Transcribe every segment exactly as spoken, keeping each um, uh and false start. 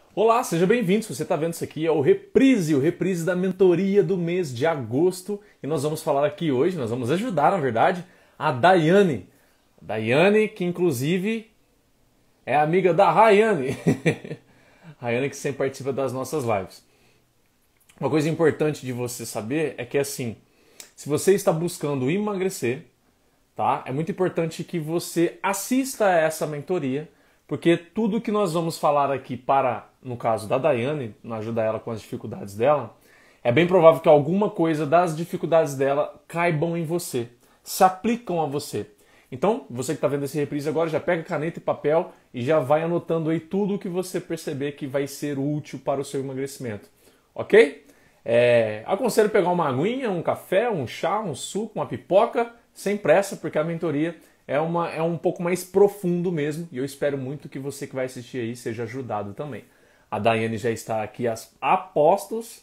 Olá, seja bem-vindo. Se você está vendo isso aqui, é o Reprise, o Reprise da mentoria do mês de agosto. E nós vamos falar aqui hoje, nós vamos ajudar, na verdade, a Daiane. Daiane, que inclusive é amiga da Rayane. Rayane que sempre participa das nossas lives. Uma coisa importante de você saber é que, assim, se você está buscando emagrecer, tá? É muito importante que você assista a essa mentoria, porque tudo que nós vamos falar aqui para, no caso da Daiane, ajudar ela com as dificuldades dela, é bem provável que alguma coisa das dificuldades dela caibam em você, se aplicam a você. Então, você que está vendo esse reprise agora, já pega caneta e papel e já vai anotando aí tudo o que você perceber que vai ser útil para o seu emagrecimento. Ok? É, aconselho pegar uma aguinha, um café, um chá, um suco, uma pipoca, sem pressa, porque a mentoria é, uma, é um pouco mais profundo mesmo, e eu espero muito que você que vai assistir aí seja ajudado também. A Daiane já está aqui a postos.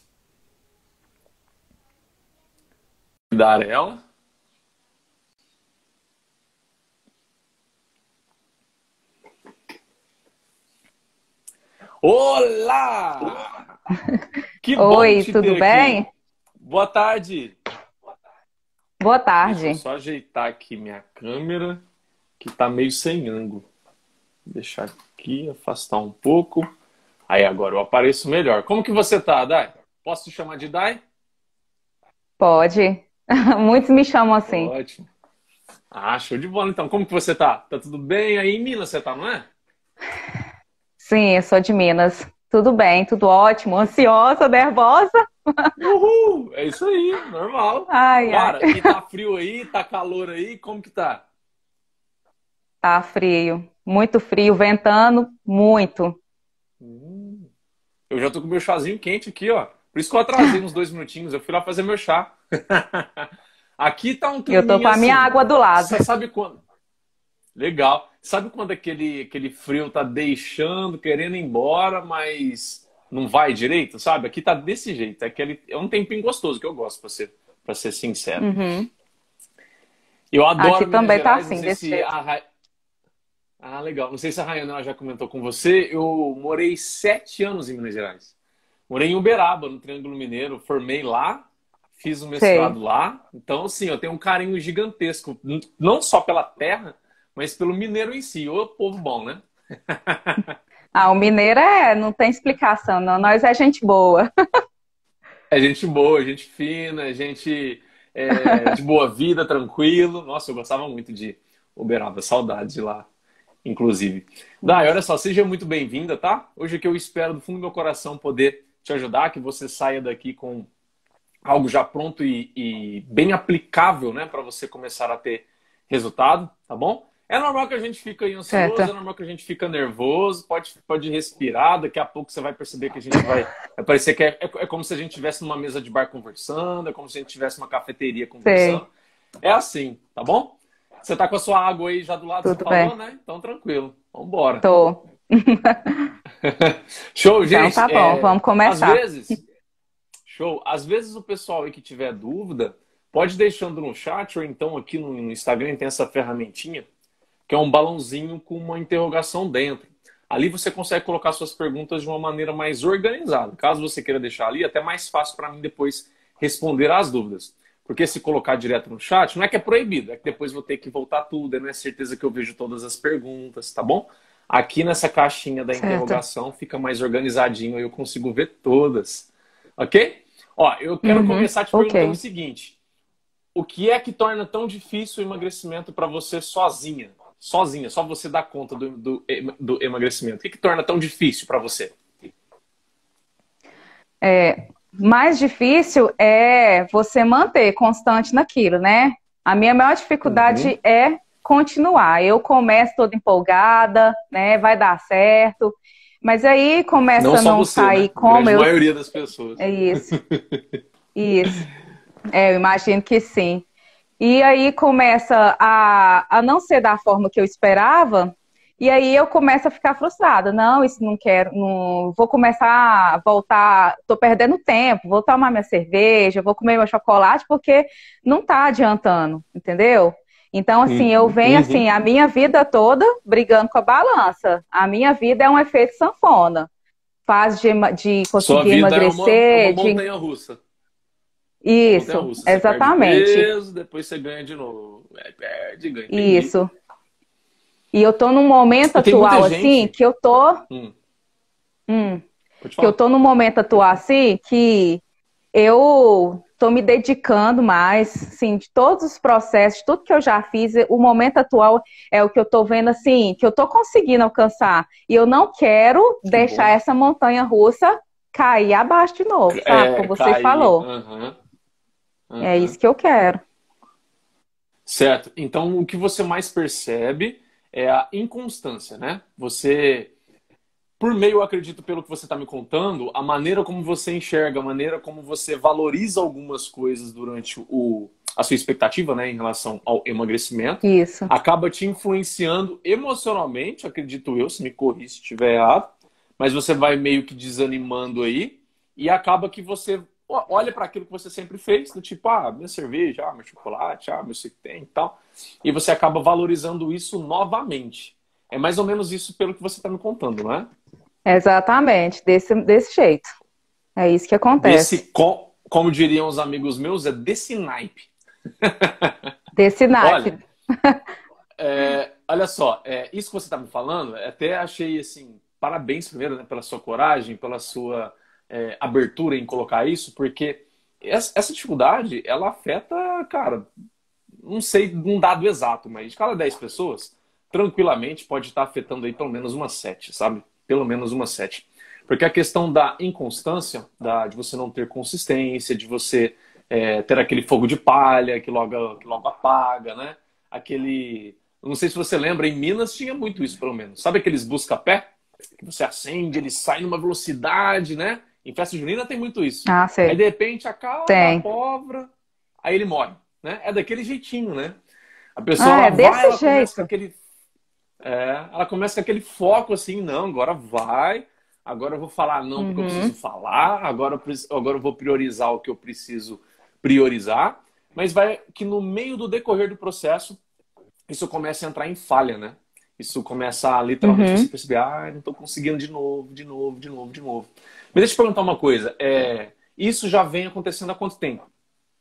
Dar ela. Olá! Que bom Oi, te tudo ter aqui. bem? Boa tarde. Boa Deixa eu tarde. só ajeitar aqui minha câmera, que tá meio sem ângulo. Deixar aqui, afastar um pouco. Aí agora eu apareço melhor. Como que você tá, Dai? Posso te chamar de Dai? Pode. Muitos me chamam assim. Ótimo. Ah, show de bola então. Como que você tá? Tá tudo bem? Aí em Minas você tá, não é? Sim, eu sou de Minas. Tudo bem, tudo ótimo. Ansiosa, nervosa? Uhul! É isso aí, normal. Ai, ai. Cara, e tá frio aí? Tá calor aí? Como que tá? Tá frio. Muito frio, ventando muito. Hum, eu já tô com meu chazinho quente aqui, ó. Por isso que eu atrasei uns dois minutinhos. Eu fui lá fazer meu chá. Aqui tá um Eu tô com climinha a minha assim. água do lado. Você sabe quando? Legal. Sabe quando aquele, aquele frio tá deixando, querendo ir embora, mas não vai direito, sabe? Aqui tá desse jeito. É, aquele, é um tempinho gostoso que eu gosto, pra ser, pra ser sincero. Uhum. Eu Aqui adoro Minas também tá Gerais, não assim, sei desse se jeito. a Ra- Ah, legal. Não sei se a Rayana ela já comentou com você. Eu morei sete anos em Minas Gerais. Morei em Uberaba, no Triângulo Mineiro. Formei lá, fiz o mestrado Sei. lá. Então, assim, eu tenho um carinho gigantesco, n- não só pela terra, mas pelo mineiro em si. Ô, povo bom, né? Ah, o mineiro é, não tem explicação, não. Nós é gente boa. É gente boa, gente fina, gente é, de boa vida, tranquilo. Nossa, eu gostava muito de Uberaba, saudades de lá, inclusive. Dai, olha Nossa. só, seja muito bem-vinda, tá? Hoje aqui eu espero do fundo do meu coração poder te ajudar, que você saia daqui com algo já pronto e, e bem aplicável, né, para você começar a ter resultado, tá bom? É normal que a gente fica aí ansioso, é Certo. normal que a gente fica nervoso, pode, pode respirar, daqui a pouco você vai perceber que a gente vai, vai parecer que é, é, é como se a gente estivesse numa mesa de bar conversando, é como se a gente estivesse numa cafeteria conversando. Sei. É assim, tá bom? Você tá com a sua água aí já do lado, você Tudo falou, bem. né? Então tranquilo, vambora. Tô. Show, Então gente. tá bom, É, vamos às começar. vezes Show. Às vezes o pessoal aí que tiver dúvida, pode ir deixando no chat ou então aqui no no Instagram tem essa ferramentinha, que é um balãozinho com uma interrogação dentro. Ali você consegue colocar suas perguntas de uma maneira mais organizada. Caso você queira deixar ali, é até mais fácil para mim depois responder às dúvidas. Porque se colocar direto no chat, não é que é proibido, é que depois vou ter que voltar tudo, aí não é certeza que eu vejo todas as perguntas, tá bom? Aqui nessa caixinha da Certo. interrogação fica mais organizadinho, aí eu consigo ver todas. Ok? Ó, eu quero Uhum. começar te perguntando o Ok. seguinte: o que é que torna tão difícil o emagrecimento para você sozinha? Sozinha, só você dá conta do, do, do emagrecimento. O que, que torna tão difícil para você? É, mais difícil é você manter constante naquilo, né? A minha maior Uhum. dificuldade é continuar. Eu começo toda empolgada, né? Vai dar certo, mas aí Não começa a só não você, sair né? como Grande eu. maioria das pessoas. É isso, isso. É, eu imagino que sim. E aí começa a, a não ser da forma que eu esperava, e aí eu começo a ficar frustrada. Não, isso não quero, não vou começar a voltar, tô perdendo tempo, vou tomar minha cerveja, vou comer meu chocolate, porque não tá adiantando, entendeu? Então, assim, eu Uhum. venho assim, Uhum. a minha vida toda brigando com a balança. A minha vida é um efeito sanfona. fase de, ema- de Sua conseguir vida é uma, emagrecer. uma de... montanha-russa. Isso, Montanha-russa. Você perde exatamente. peso, depois você ganha de novo. É, perde, ganha. Entendi. Isso. E eu tô num momento E tem muita atual, assim, gente. que eu tô. Hum, hum, pode que eu falar. tô num momento atual, assim, que eu tô me dedicando mais, assim, de todos os processos, tudo que eu já fiz, o momento atual é o que eu tô vendo, assim, que eu tô conseguindo alcançar. E eu não quero Que deixar bom. essa montanha russa cair abaixo de novo, sabe? É, Como você cair. falou. Aham, É aham. isso que eu quero. Certo. Então, o que você mais percebe é a inconstância, né? Você, por meio, eu acredito, pelo que você está me contando, a maneira como você enxerga, a maneira como você valoriza algumas coisas durante o, a sua expectativa, né, em relação ao emagrecimento, Isso. acaba te influenciando emocionalmente, acredito eu, se me corrija se estiver errado, mas você vai meio que desanimando aí e acaba que você ó, olha para aquilo que você sempre fez, do tipo, ah, minha cerveja, ah, meu chocolate, ah, meu sei que tem e tal, e você acaba valorizando isso novamente. É mais ou menos isso pelo que você está me contando, não é? Exatamente, desse, desse jeito. É isso que acontece. Desse, co- como diriam os amigos meus, é desse naipe. Desse Olha, naipe. é, olha só, é, isso que você está me falando, até achei assim, parabéns primeiro, né, pela sua coragem, pela sua é, abertura em colocar isso, porque essa, essa dificuldade, ela afeta, cara, não sei um dado exato, mas de cada dez pessoas, tranquilamente pode estar afetando aí pelo menos umas sete, sabe? Pelo menos umas sete. Porque a questão da inconstância, da, de você não ter consistência, de você é, ter aquele fogo de palha que logo, que logo apaga, né? Aquele. Não sei se você lembra, em Minas tinha muito isso, pelo menos. Sabe aqueles busca-pé? Que você acende, ele sai numa velocidade, né? Em festa junina tem muito isso. Ah, Aí sei. de repente acaba a Tem. pólvora, aí ele morre, né? É daquele jeitinho, né? A pessoa Ah, ela é vai, desse ela começa com jeito. aquele, é, ela começa com aquele foco assim, não, agora vai, agora eu vou falar não porque eu preciso Uhum. falar, agora eu, preciso- agora eu vou priorizar o que eu preciso priorizar, mas vai que no meio do decorrer do processo isso começa a entrar em falha, né? Isso começa a literalmente você Uhum. perceber, ah, não estou conseguindo de novo, de novo, de novo, de novo. Mas deixa eu te perguntar uma coisa, é, isso já vem acontecendo há quanto tempo,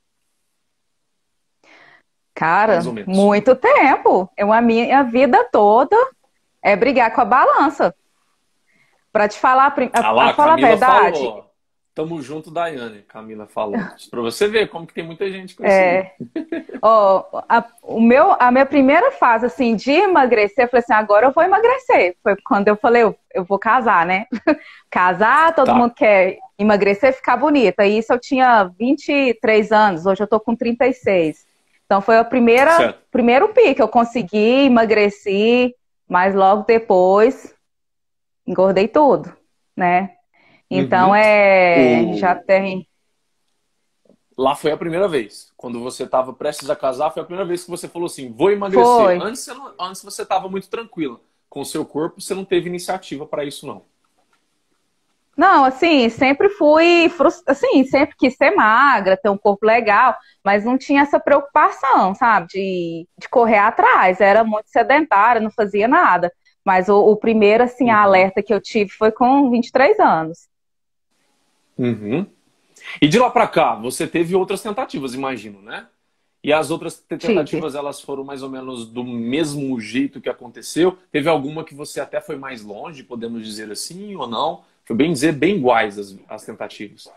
mais ou Cara, menos? muito tempo. Eu, a minha vida toda é brigar com a balança. Pra te falar, a prim- Ah a, lá, a a falar a Camila verdade, falou. Tamo junto, Daiane. Camila falou. Pra você ver como que tem muita gente com isso aí. é, ó, a, o meu, a minha primeira fase, assim, de emagrecer, eu falei assim, agora eu vou emagrecer. Foi quando eu falei, eu, eu vou casar, né? Casar, todo mundo Tá, quer emagrecer, ficar bonita. E isso eu tinha vinte e três anos, hoje eu tô com trinta e seis. Então foi a primeira, certo. primeiro pique, eu consegui, emagreci, mas logo depois engordei tudo, né? Então Uhum. é, já O... tem, Lá foi a primeira vez. Quando você estava prestes a casar, foi a primeira vez que você falou assim: vou emagrecer. foi. Antes você não... Antes você estava muito tranquila com o seu corpo, você não teve iniciativa para isso, não. Não, assim, sempre fui, frus- assim, sempre quis ser magra, ter um corpo legal, mas não tinha essa preocupação, sabe, de, de correr atrás. Era muito sedentária, não fazia nada. Mas o, o primeiro, assim, Uhum. alerta que eu tive foi com vinte e três anos. Uhum. E de lá para cá, você teve outras tentativas, imagino, né? E as outras Tive. tentativas, elas foram mais ou menos do mesmo jeito que aconteceu? Teve alguma que você até foi mais longe, podemos dizer assim, ou não? Foi bem dizer, bem iguais as, as tentativas.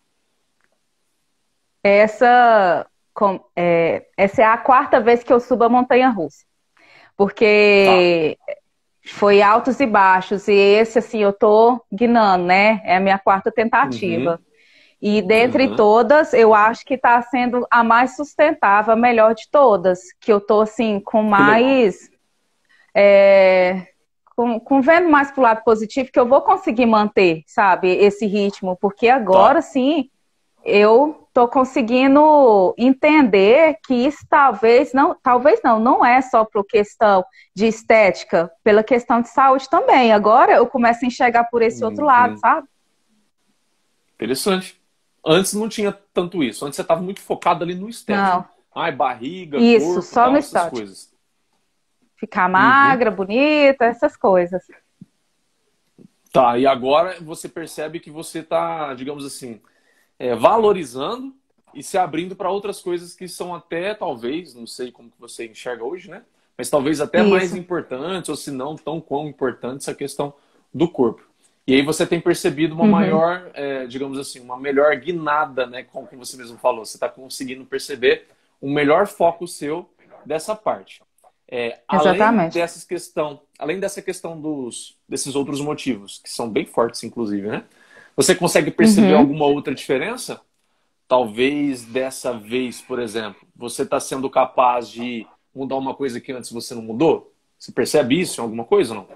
Essa, com- é, essa é a quarta vez que eu subo a montanha-russa. Tá. Porque foi altos e baixos, e esse, assim, eu tô guinando, né? É a minha quarta Uhum. tentativa. E dentre Uhum. todas, eu acho que está sendo a mais sustentável, a melhor de todas. Que eu tô assim, com Que legal. mais. é, com, com vendo mais pro lado positivo, que eu vou conseguir manter, sabe, esse ritmo. Porque agora Tá. sim, eu tô conseguindo entender que isso talvez não, talvez não, não é só por questão de estética, pela questão de saúde também. Agora eu começo a enxergar por esse outro lado, Uhum. sabe? Interessante. Antes não tinha tanto isso. Antes você estava muito focado ali no estético. Não, Ai, barriga, isso, corpo, só no tal, essas estático. coisas. Ficar Uhum. magra, bonita, essas coisas. Tá, e agora você percebe que você está, digamos assim, é, valorizando e se abrindo para outras coisas que são até, talvez, não sei como que você enxerga hoje, né? Mas talvez até mais Isso. importantes, ou se não tão quão importantes, a questão do corpo. E aí você tem percebido uma Uhum. maior, é, digamos assim, uma melhor guinada, né? Como você mesmo falou, você está conseguindo perceber um melhor foco seu dessa parte. É, além Exatamente. dessas questão, além dessa questão dos, desses outros motivos, que são bem fortes, inclusive, né? Você consegue perceber Uhum. alguma outra diferença? Talvez dessa vez, por exemplo, você está sendo capaz de mudar uma coisa que antes você não mudou? Você percebe isso em alguma coisa ou não?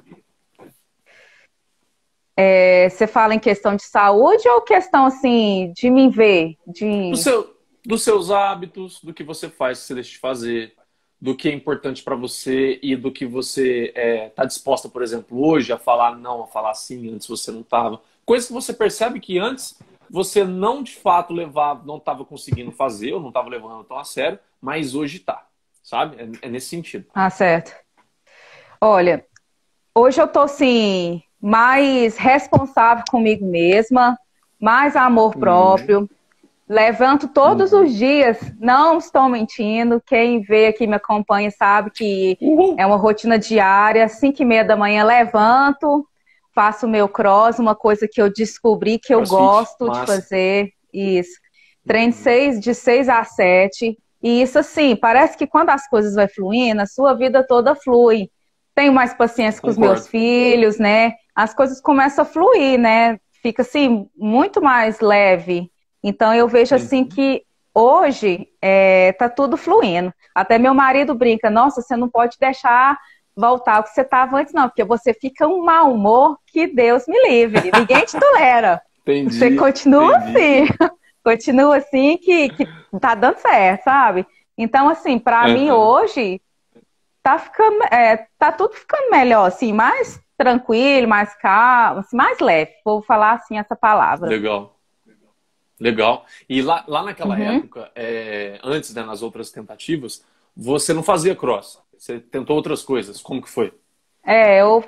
É, você fala em questão de saúde ou questão, assim, de me ver? Do De... seu, dos seus hábitos, do que você faz, que você deixa de fazer, do que é importante para você e do que você está disposta, por exemplo, hoje a falar não, a falar sim, antes você não estava. Coisas que você percebe que antes você não de fato levava, não estava conseguindo fazer, ou não estava levando tão a sério, mas hoje está, sabe? É, é nesse sentido. Ah, certo. Olha, hoje eu tô, assim, mais responsável comigo mesma, mais amor Uhum, próprio. Levanto todos uhum. os dias, não estou mentindo. Quem vê aqui me acompanha sabe que Uhul. é uma rotina diária. Cinco e meia da manhã levanto, faço o meu cross, uma coisa que eu descobri que eu CrossFit, gosto de massa. fazer. Isso. Treino de Uhum. seis, de seis a sete. E isso, assim, parece que quando as coisas vão fluindo, a sua vida toda flui. Tenho mais paciência com os meus Concordo. filhos, né? As coisas começam a fluir, né? Fica, assim, muito mais leve. Então eu vejo assim Uhum. que hoje é, tá tudo fluindo. Até meu marido brinca, nossa, você não pode deixar voltar ao que você estava antes, não, porque você fica um mau humor que Deus me livre. Ninguém te tolera. Você Entendi, continua entendi. assim, continua assim que, que tá dando certo, sabe? Então, assim, para mim Uhum. hoje tá ficando, é, tá tudo ficando melhor, assim, mais tranquilo, mais calmo, assim, mais leve. Vou falar assim essa palavra. Legal. Legal. E lá, lá naquela Uhum. época, é, antes, né, nas outras tentativas, você não fazia cross. Você tentou outras coisas. Como que foi? É, eu,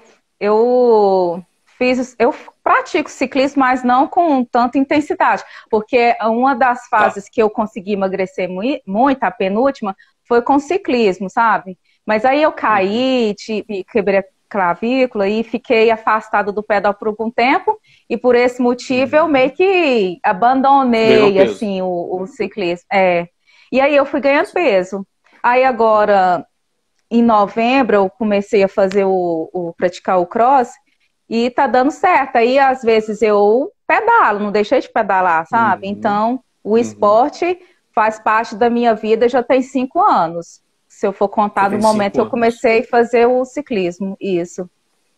eu fiz, eu pratico ciclismo, mas não com tanta intensidade, porque uma das Tá. fases que eu consegui emagrecer mui- muito, a penúltima, foi com ciclismo, sabe? Mas aí eu Uhum. caí, tive, quebrei a clavícula e fiquei afastada do pedal por algum tempo, e por esse motivo eu meio Uhum. que Ganhou abandonei, peso. assim, o, o ciclismo. É. E aí eu fui ganhando peso. Aí agora em novembro eu comecei a fazer o, o praticar o cross e tá dando certo. Aí às vezes eu pedalo, não deixei de pedalar, sabe? Uhum. Então o Uhum. esporte faz parte da minha vida já tem cinco anos. Se eu for Já contar do tem momento que cinco eu anos. comecei a fazer o ciclismo, isso.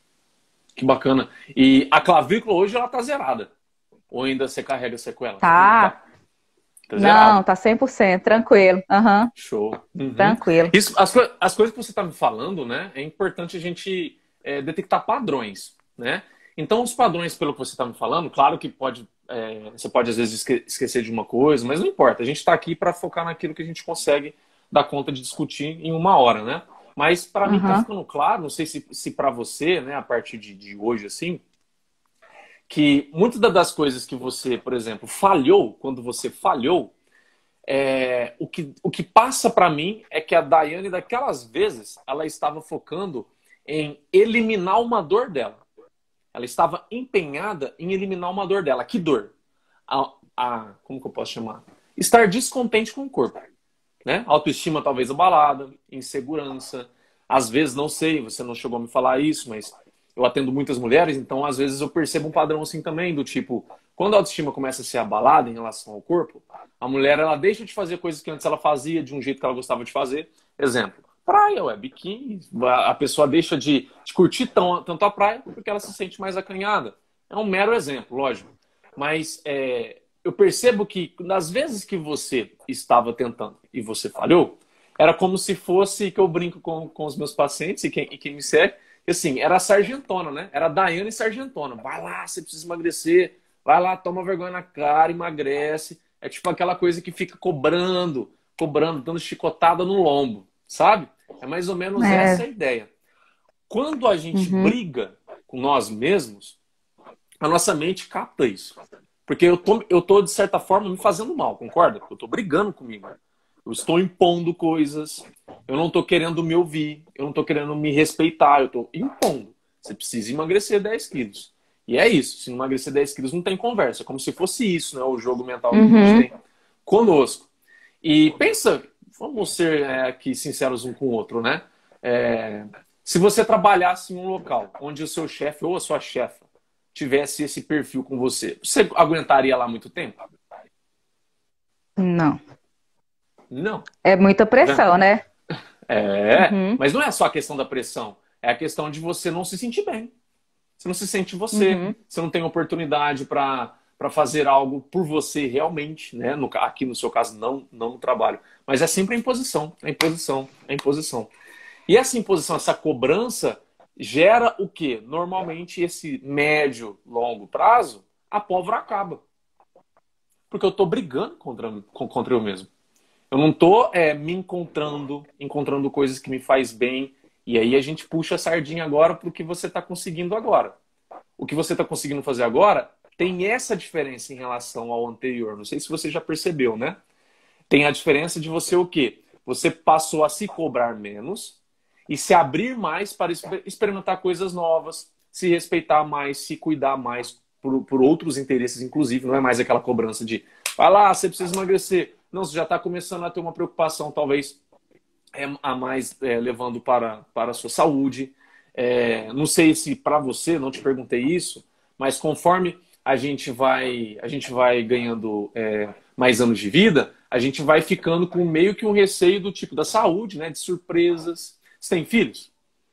Que bacana. E a clavícula hoje ela tá zerada. Ou ainda você carrega sequelas? Como que tá? Tá? Tá Não, zerado. tá cem por cento tranquilo. Aham, Show. Uhum. tranquilo. Isso, as, co- as coisas que você está me falando, né? É importante a gente é, detectar padrões, né? Então, os padrões, pelo que você está me falando, claro que pode, é, você pode às vezes esque- esquecer de uma coisa, mas não importa. A gente está aqui para focar naquilo que a gente consegue dar conta de discutir em uma hora, né? Mas para mim está Aham, ficando claro, não sei se, se para você, né, a partir de, de hoje, assim, que muitas das coisas que você, por exemplo, falhou, quando você falhou, é, o, que, o que passa para mim é que a Daiane, daquelas vezes, ela estava focando em eliminar uma dor dela. Ela estava empenhada em eliminar uma dor dela. Que dor? A, a, como que eu posso chamar? Estar descontente com o corpo. Né? Autoestima talvez abalada, insegurança. Às vezes, não sei, você não chegou a me falar isso, mas eu atendo muitas mulheres, então às vezes eu percebo um padrão assim também, do tipo, quando a autoestima começa a ser abalada em relação ao corpo, a mulher ela deixa de fazer coisas que antes ela fazia de um jeito que ela gostava de fazer. Exemplo, praia, ué, biquíni. A pessoa deixa de, de curtir tão, tanto a praia porque ela se sente mais acanhada. É um mero exemplo, lógico. Mas é, eu percebo que nas vezes que você estava tentando e você falhou, era como se fosse, que eu brinco com, com os meus pacientes e quem, e quem me segue, que assim, era a sargentona, né? Era a Daiane Sargentona. Vai lá, você precisa emagrecer. Vai lá, toma vergonha na cara, emagrece. É tipo aquela coisa que fica cobrando, cobrando, dando chicotada no lombo, sabe? É mais ou menos essa a é. ideia. Quando a gente Uhum. briga com nós mesmos, a nossa mente capta isso. Porque eu tô, eu tô, de certa forma, me fazendo mal, concorda? Eu tô brigando comigo. Eu estou impondo coisas, eu não tô querendo me ouvir, eu não tô querendo me respeitar, eu tô impondo. Você precisa emagrecer dez quilos. E é isso, se não emagrecer dez quilos não tem conversa, como se fosse isso, né? O jogo mental que a gente Uhum. tem conosco. E pensa, vamos ser é, aqui sinceros um com o outro, né? É, se você trabalhasse em um local onde o seu chefe ou a sua chefa tivesse esse perfil com você, você aguentaria lá muito tempo? Não. Não. É muita Tá vendo? pressão, né? É, Uhum. mas não é só a questão da pressão, é a questão de você não se sentir bem. Você não se sente você, Uhum. você não tem oportunidade para para fazer algo por você realmente, né? No, aqui no seu caso, não, não no trabalho. Mas é sempre a imposição, a imposição, a imposição. E essa imposição, essa cobrança, gera o quê? Normalmente, esse médio, longo prazo, a pólvora acaba. Porque eu estou brigando contra, contra eu mesmo. Eu não estou é, me encontrando, encontrando coisas que me faz bem. E aí a gente puxa a sardinha agora para o que você está conseguindo agora. O que você está conseguindo fazer agora tem essa diferença em relação ao anterior. Não sei se você já percebeu, né? Tem a diferença de você o quê? Você passou a se cobrar menos e se abrir mais para experimentar coisas novas, se respeitar mais, se cuidar mais por, por outros interesses, inclusive. Não é mais aquela cobrança de vai lá, você precisa emagrecer. Não, você já está começando a ter uma preocupação, talvez, é, a mais é, levando para, para a sua saúde. É, não sei se para você, não te perguntei isso, mas conforme a gente vai, a gente vai ganhando é, mais anos de vida, a gente vai ficando com meio que um receio do tipo da saúde, né? De surpresas. Você tem filhos?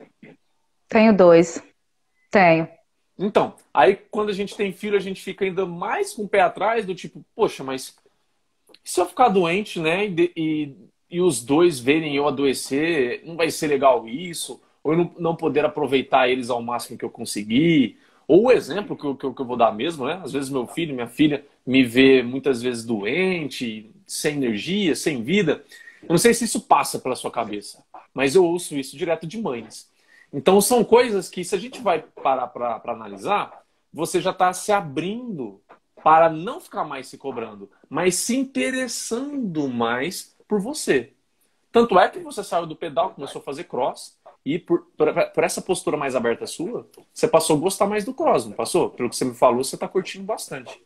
Tenho dois. Tenho. Então, aí quando a gente tem filho, a gente fica ainda mais com o pé atrás do tipo, poxa, mas e se eu ficar doente, né? E, e, e os dois verem eu adoecer, não vai ser legal isso? Ou eu não, não poder aproveitar eles ao máximo que eu conseguir? Ou o exemplo que eu, que eu, que eu vou dar mesmo, né? Às vezes meu filho, minha filha me vê muitas vezes doente, sem energia, sem vida. Eu não sei se isso passa pela sua cabeça, mas eu ouço isso direto de mães. Então são coisas que, se a gente vai parar para analisar, você já está se abrindo para não ficar mais se cobrando, mas se interessando mais por você. Tanto é que você saiu do pedal, começou a fazer cross, e por, por, por essa postura mais aberta sua, você passou a gostar mais do cross, não passou? Pelo que você me falou, você está curtindo bastante.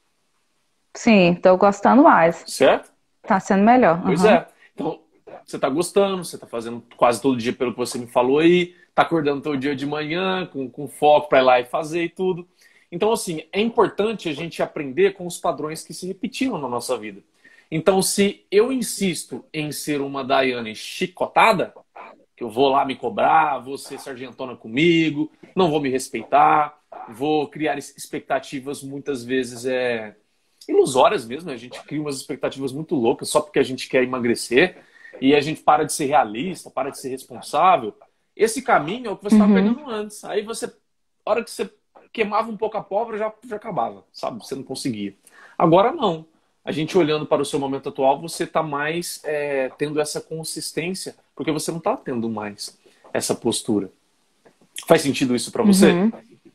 Sim, tô gostando mais. Certo? Tá sendo melhor. Pois Uhum. é. Então, você está gostando, você está fazendo quase todo dia pelo que você me falou aí, está acordando todo dia de manhã, com, com foco para ir lá e fazer e tudo. Então, assim, é importante a gente aprender com os padrões que se repetiram na nossa vida. Então, se eu insisto em ser uma Daiane chicotada, que eu vou lá me cobrar, vou ser sargentona comigo, não vou me respeitar, vou criar expectativas muitas vezes é, ilusórias mesmo, né? A gente cria umas expectativas muito loucas só porque a gente quer emagrecer e a gente para de ser realista, para de ser responsável. Esse caminho é o que você estava Uhum. pegando antes. Aí você, a hora que você queimava um pouco a pólvora, já, já acabava, sabe? Você não conseguia. Agora não. A gente olhando para o seu momento atual, você está mais é, tendo essa consistência, porque você não está tendo mais essa postura. Faz sentido isso para você? Uhum.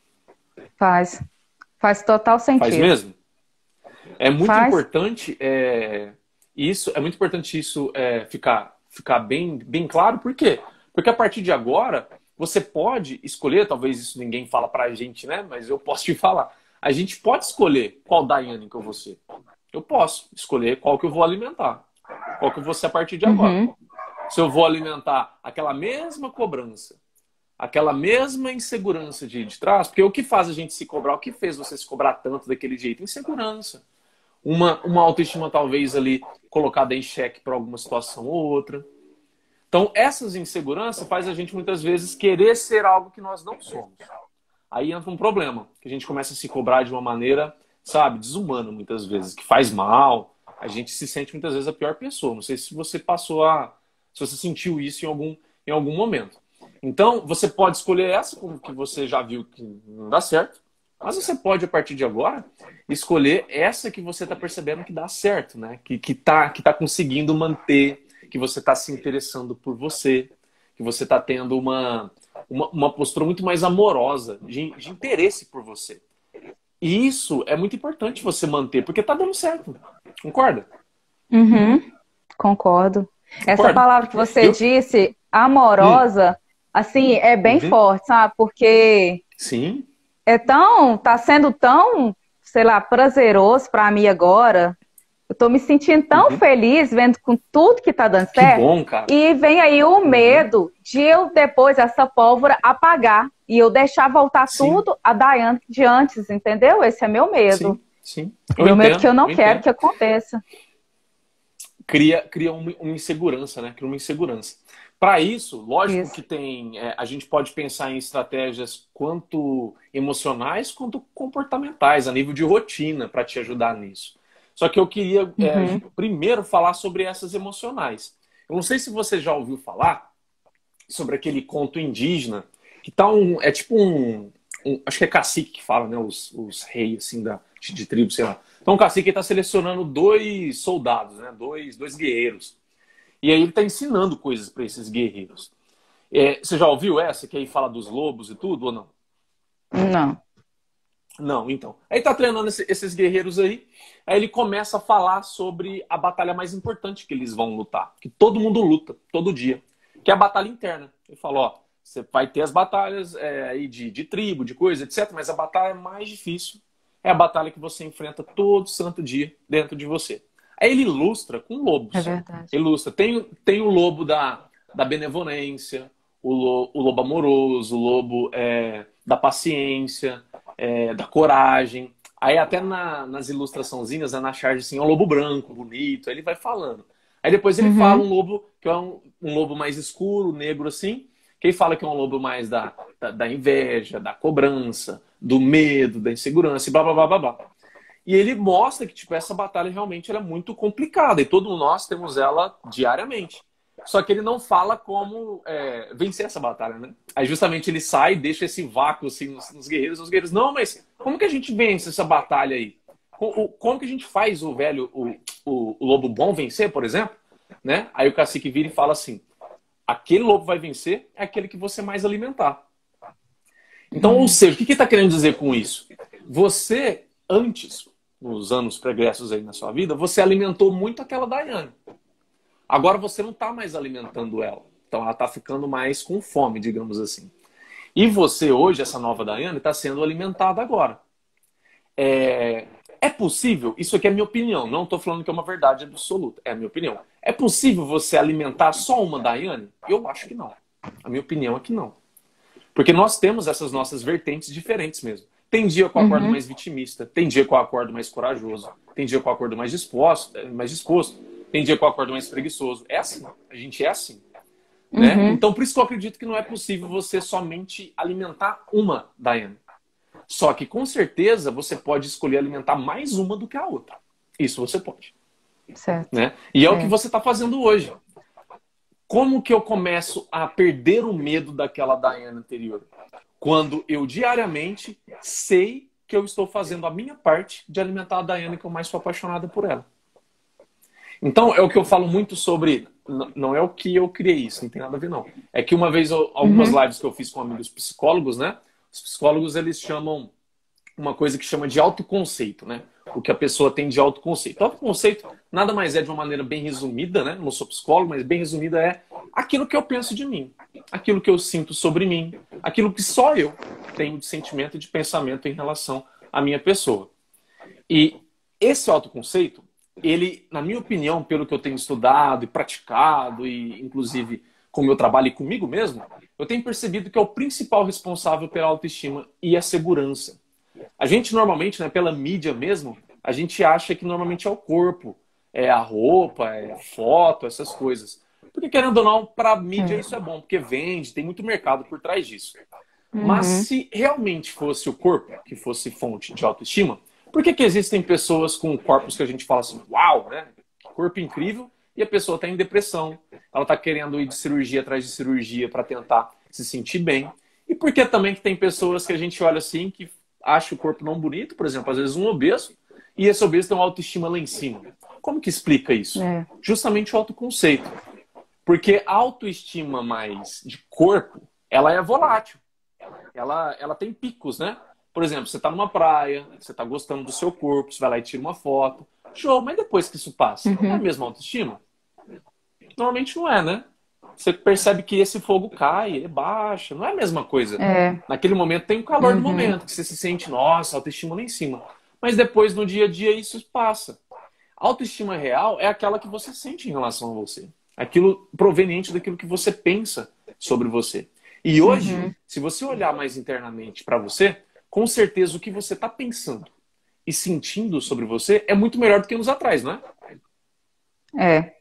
Faz. Faz total Faz sentido. mesmo? É muito Faz. importante é, isso, é muito importante isso é, ficar, ficar bem, bem claro. Por quê? Porque a partir de agora, você pode escolher, talvez isso ninguém fala pra gente, né? Mas eu posso te falar. A gente pode escolher qual Daiane que eu vou ser. Eu posso escolher qual que eu vou alimentar. Qual que eu vou ser a partir de agora. Uhum. Se eu vou alimentar aquela mesma cobrança, aquela mesma insegurança de, de trás, porque o que faz a gente se cobrar, o que fez você se cobrar tanto daquele jeito? Insegurança. Uma, uma autoestima talvez ali colocada em xeque por alguma situação ou outra. Então, essas inseguranças faz a gente muitas vezes querer ser algo que nós não somos. Aí entra um problema, que a gente começa a se cobrar de uma maneira, sabe, desumana muitas vezes, que faz mal. A gente se sente muitas vezes a pior pessoa. Não sei se você passou a... se você sentiu isso em algum, em algum momento. Então, você pode escolher essa, como que você já viu que não dá certo. Mas você pode, a partir de agora, escolher essa que você está percebendo que dá certo, né? Que, que, tá, que tá conseguindo manter, que você está se interessando por você, que você está tendo uma, uma, uma postura muito mais amorosa, de, de interesse por você. E isso é muito importante você manter, porque tá dando certo. Concorda? Uhum, concordo. Essa Concorda? palavra que você Eu... disse, Hum. amorosa, assim, é bem Uhum. forte, sabe? Porque Sim. é tão, tá sendo tão, sei lá, prazeroso para mim agora. Eu tô me sentindo tão Uhum. feliz vendo com tudo que tá dando Que certo. bom, cara. E vem aí o Uhum. medo de eu depois essa pólvora apagar e eu deixar voltar Sim, tudo a Daiane de antes, entendeu? Esse é meu medo. sim, sim. O Eu meu medo que entendo, eu não eu quero entendo. que aconteça. Cria, cria uma, uma insegurança, né? Cria uma insegurança. Para isso, lógico Isso. que tem, é, a gente pode pensar em estratégias quanto emocionais quanto comportamentais, a nível de rotina, para te ajudar nisso. Só que eu queria é, Uhum. primeiro falar sobre essas emocionais. Eu não sei se você já ouviu falar sobre aquele conto indígena, que tá um, é tipo um, um acho que é cacique que fala, né? Os, os reis assim da, de, de tribo, sei lá. Então o cacique está selecionando dois soldados, né? Dois, dois guerreiros. E aí ele está ensinando coisas para esses guerreiros. É, você já ouviu essa que aí fala dos lobos e tudo ou não? Não. Não, então. Aí tá treinando esse, esses guerreiros aí. Aí ele começa a falar sobre a batalha mais importante que eles vão lutar. Que todo mundo luta, todo dia. Que é a batalha interna. Ele fala, ó, você vai ter as batalhas é, aí de, de tribo, de coisa, etcétera. Mas a batalha mais difícil é a batalha que você enfrenta todo santo dia dentro de você. Aí ele ilustra com É lobos. verdade. Ilustra. Tem, tem o lobo da, da benevolência, o, lo, o lobo amoroso, o lobo é, da paciência, é, da coragem. Aí até na, nas ilustraçãozinhas, né, na charge, assim, é um lobo branco, bonito, aí ele vai falando. Aí depois ele fala Uhum. um lobo que é um, um lobo mais escuro, negro assim, que ele fala que é um lobo mais da, da, da inveja, da cobrança, do medo, da insegurança e blá blá blá blá blá. E ele mostra que tipo, essa batalha realmente era muito complicada e todos nós temos ela diariamente. Só que ele não fala como é, vencer essa batalha, né? Aí justamente ele sai, deixa esse vácuo assim nos, nos guerreiros. Os guerreiros, não, mas como que a gente vence essa batalha aí? Como, como que a gente faz o velho, o, o, o lobo bom vencer, por exemplo? Né? Aí o cacique vira e fala assim: aquele lobo vai vencer é aquele que você mais alimentar. Então, ou Uhum. seja, o que ele está querendo dizer com isso? Você, antes, nos anos pregressos aí na sua vida, você alimentou muito aquela Daiane. Agora você não está mais alimentando ela. Então ela está ficando mais com fome, digamos assim. E você hoje, essa nova Daiane, está sendo alimentada agora. É... é possível, isso aqui é a minha opinião, não estou falando que é uma verdade absoluta, é a minha opinião. É possível você alimentar só uma Daiane? Eu acho que não. A minha opinião é que não. Porque nós temos essas nossas vertentes diferentes mesmo. Tem dia que eu acordo Uhum. mais vitimista, tem dia que eu acordo mais corajoso, tem dia que eu acordo mais disposto, mais disposto, tem dia que eu acordo mais preguiçoso. É assim, a gente é assim, né? Uhum. Então por isso que eu acredito que não é possível você somente alimentar uma Daiane. Só que com certeza você pode escolher alimentar mais uma do que a outra. Isso você pode, Certo. né? E é o que É. você está fazendo hoje. Como que eu começo a perder o medo daquela Daiane anterior? Quando eu diariamente sei que eu estou fazendo a minha parte de alimentar a Daiane que eu mais sou apaixonada por ela. Então, é o que eu falo muito sobre. Não é o que eu criei isso, não tem nada a ver, não. É que uma vez, algumas Uhum. lives que eu fiz com amigos psicólogos, né? Os psicólogos, eles chamam uma coisa que chama de autoconceito, né? O que a pessoa tem de autoconceito. Autoconceito nada mais é, de uma maneira bem resumida, né? Eu não sou psicólogo, mas bem resumida é aquilo que eu penso de mim, aquilo que eu sinto sobre mim, aquilo que só eu tenho de sentimento e de pensamento em relação à minha pessoa. E esse autoconceito, ele, na minha opinião, pelo que eu tenho estudado e praticado, e inclusive com o meu trabalho e comigo mesmo, eu tenho percebido que é o principal responsável pela autoestima e a segurança. A gente normalmente, né, pela mídia mesmo, a gente acha que normalmente é o corpo, é a roupa, é a foto, essas coisas. Porque querendo ou não, para a mídia É. isso é bom, porque vende, tem muito mercado por trás disso. Mas Uhum. se realmente fosse o corpo que fosse fonte de autoestima, por que que existem pessoas com corpos que a gente fala assim, uau, né? Corpo incrível, e a pessoa está em depressão, ela está querendo ir de cirurgia atrás de cirurgia para tentar se sentir bem. E por que também que tem pessoas que a gente olha assim, que acha o corpo não bonito, por exemplo, às vezes um obeso, e esse obeso tem uma autoestima lá em cima. Como que explica isso? É. Justamente o autoconceito. Porque a autoestima mais de corpo, ela é volátil. Ela, ela tem picos, né? Por exemplo, você está numa praia, você está gostando do seu corpo, você vai lá e tira uma foto. Show, mas depois que isso passa, não é a Uhum. mesma autoestima? Normalmente não é, né? Você percebe que esse fogo cai, ele baixa, não é a mesma coisa. É. Naquele momento tem o calor do Uhum. momento, que você se sente, nossa, autoestima lá em cima. Mas depois, no dia a dia, isso passa. A autoestima real é aquela que você sente em relação a você. Aquilo proveniente daquilo que você pensa sobre você. E hoje, Uhum. se você olhar mais internamente para você, com certeza o que você está pensando e sentindo sobre você é muito melhor do que anos atrás, não é? É.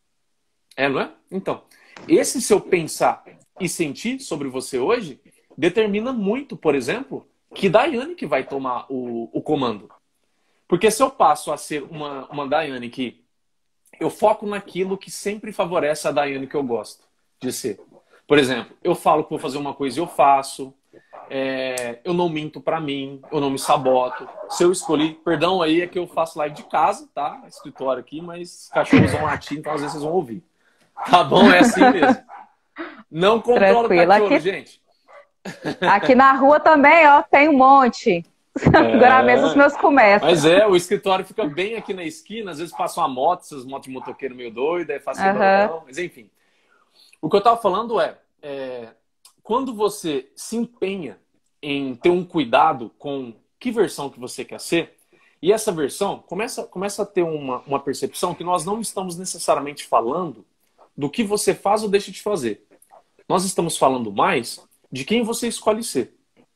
É, não é? Então, esse seu pensar e sentir sobre você hoje determina muito, por exemplo, que Daiane que vai tomar o, o comando. Porque se eu passo a ser uma, uma Daiane que eu foco naquilo que sempre favorece a Daiane que eu gosto de ser. Por exemplo, eu falo que vou fazer uma coisa e eu faço. É, eu não minto pra mim, eu não me saboto. Se eu escolhi, perdão aí, é que eu faço live de casa, tá? Escritório aqui, mas os cachorros vão latir, então às vezes vocês vão ouvir. Tá bom? É assim mesmo. Não controla o Tranquilo. cachorro, Aqui, gente. aqui na rua também, ó, tem um monte. Agora mesmo os É, meus começam. mas é, o escritório fica bem aqui na esquina, às vezes passa uma moto, essas motos de motoqueiro meio doido, aí faz aquele Aham. barulhão, mas enfim. O que eu tava falando é, é, quando você se empenha em ter um cuidado com que versão que você quer ser, e essa versão começa, começa a ter uma, uma percepção que nós não estamos necessariamente falando do que você faz ou deixa de fazer. Nós estamos falando mais de quem você escolhe ser.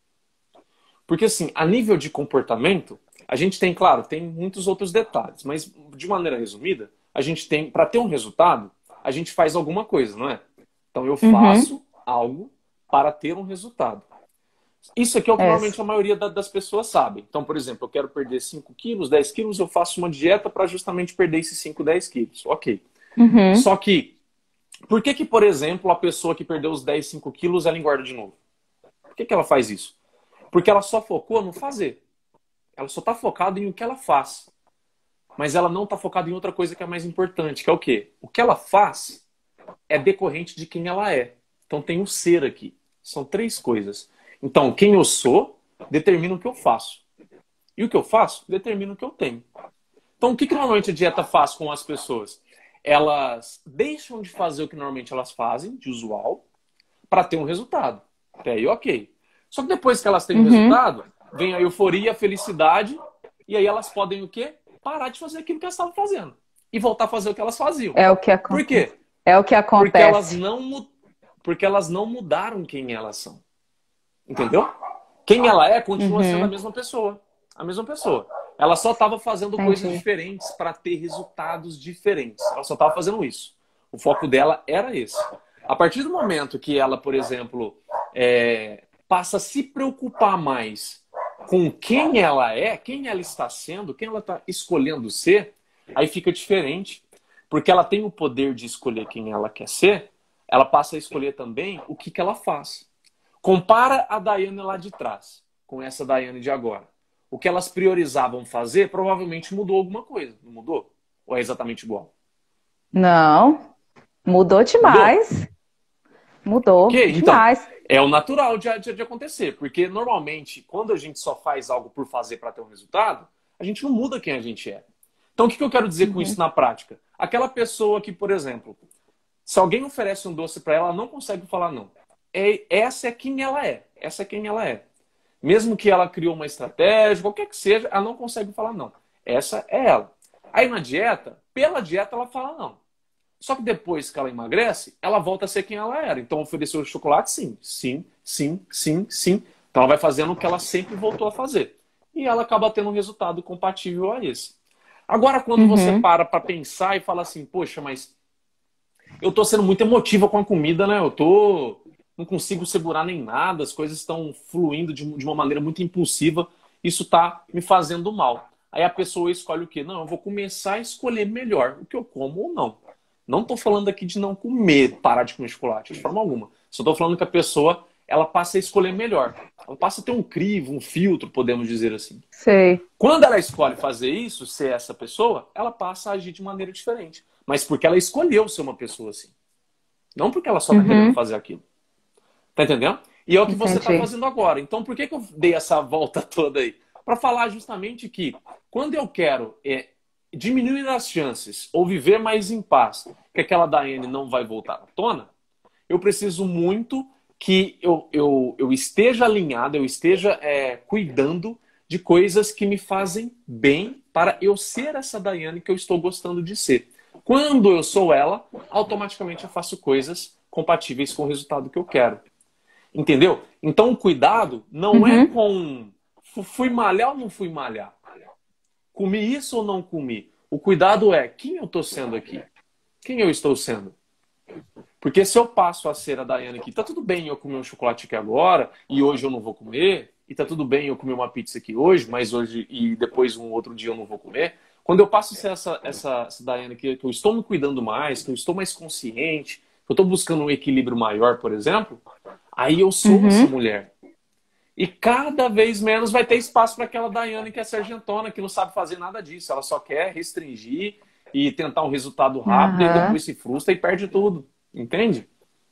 Porque, assim, a nível de comportamento, a gente tem, claro, tem muitos outros detalhes, mas de maneira resumida, a gente tem, para ter um resultado, a gente faz alguma coisa, não é? Então, eu Uhum. faço algo para ter um resultado. Isso aqui é o que É. normalmente a maioria das pessoas sabe. Então, por exemplo, eu quero perder cinco quilos, dez quilos, eu faço uma dieta para justamente perder esses cinco, dez quilos. Ok. Uhum. Só que, por que que, por exemplo, a pessoa que perdeu os dez, cinco quilos, ela engorda de novo? Por que que ela faz isso? Porque ela só focou no fazer. Ela só está focada em o que ela faz. Mas ela não está focada em outra coisa que é mais importante, que é o quê? O que ela faz é decorrente de quem ela é. Então tem o ser aqui. São três coisas. Então, quem eu sou determina o que eu faço. E o que eu faço determina o que eu tenho. Então, o que, que normalmente a dieta faz com as pessoas? Elas deixam de fazer o que normalmente elas fazem, de usual, para ter um resultado. Até aí, ok. Só que depois que elas têm o Uhum. resultado, vem a euforia, a felicidade, e aí elas podem o quê? Parar de fazer aquilo que elas estavam fazendo. E voltar a fazer o que elas faziam. É o que Por acontece. quê? É o que Porque elas acontece. não, mu- porque elas não mudaram quem elas são. Entendeu? Quem ela é continua sendo a Uhum. mesma pessoa. A mesma pessoa. Ela só estava fazendo coisas Entendi. diferentes para ter resultados diferentes. Ela só estava fazendo isso. O foco dela era esse. A partir do momento que ela, por exemplo, é, passa a se preocupar mais com quem ela é, quem ela está sendo, quem ela está escolhendo ser, aí fica diferente. Porque ela tem o poder de escolher quem ela quer ser, ela passa a escolher também o que, que ela faz. Compara a Daiane lá de trás com essa Daiane de agora. O que elas priorizavam fazer provavelmente mudou alguma coisa. Não mudou? Ou é exatamente igual? Não, mudou Mudou? demais. Mudou Ok, então. demais. É o natural de, de, de acontecer. Porque normalmente, quando a gente só faz algo por fazer para ter um resultado, a gente não muda quem a gente é. Então, o que, que eu quero dizer com isso Uhum. na prática? Aquela pessoa que, por exemplo, se alguém oferece um doce para ela, ela não consegue falar não. É, essa é quem ela é. Essa é quem ela é. Mesmo que ela criou uma estratégia, qualquer que seja, ela não consegue falar não. Essa é ela. Aí na dieta, pela dieta ela fala não. Só que depois que ela emagrece, ela volta a ser quem ela era. Então ofereceu o chocolate, sim, sim, sim, sim, sim. Então ela vai fazendo o que ela sempre voltou a fazer. E ela acaba tendo um resultado compatível a esse. Agora, quando você Uhum. para para pensar e fala assim, poxa, mas eu tô sendo muito emotiva com a comida, né? Eu tô. Não consigo segurar nem nada, as coisas estão fluindo de, de uma maneira muito impulsiva, isso tá me fazendo mal. Aí a pessoa escolhe o quê? Não, eu vou começar a escolher melhor o que eu como ou não. Não tô falando aqui de não comer, parar de comer chocolate, de forma alguma. Só tô falando que a pessoa, ela passa a escolher melhor. Ela passa a ter um crivo, um filtro, podemos dizer assim. Sei. Quando ela escolhe fazer isso, ser essa pessoa, ela passa a agir de maneira diferente. Mas porque ela escolheu ser uma pessoa assim. Não porque ela só tá querendo Uhum. fazer aquilo. Tá entendendo? E é o que você está Entendi. fazendo agora. Então, por que, que eu dei essa volta toda aí? Para falar justamente que quando eu quero é, diminuir as chances ou viver mais em paz, que aquela Daiane não vai voltar à tona, eu preciso muito que eu, eu, eu esteja alinhado, eu esteja é, cuidando de coisas que me fazem bem para eu ser essa Daiane que eu estou gostando de ser. Quando eu sou ela, automaticamente eu faço coisas compatíveis com o resultado que eu quero. Entendeu? Então o cuidado não é Uhum. com fui malhar ou não fui malhar. Comi isso ou não comi. O cuidado é quem eu estou sendo aqui. Quem eu estou sendo. Porque se eu passo a ser a Daiane aqui, tá tudo bem eu comer um chocolate aqui agora e hoje eu não vou comer, e tá tudo bem eu comer uma pizza aqui hoje, mas hoje e depois um outro dia eu não vou comer. Quando eu passo a ser essa, essa, essa Daiane aqui, que eu estou me cuidando mais, que eu estou mais consciente, que eu estou buscando um equilíbrio maior, por exemplo, aí eu sou essa Uhum. mulher. E cada vez menos vai ter espaço para aquela Daiane que é sargentona, que não sabe fazer nada disso. Ela só quer restringir e tentar um resultado rápido e Aham. depois se frustra e perde tudo. Entende?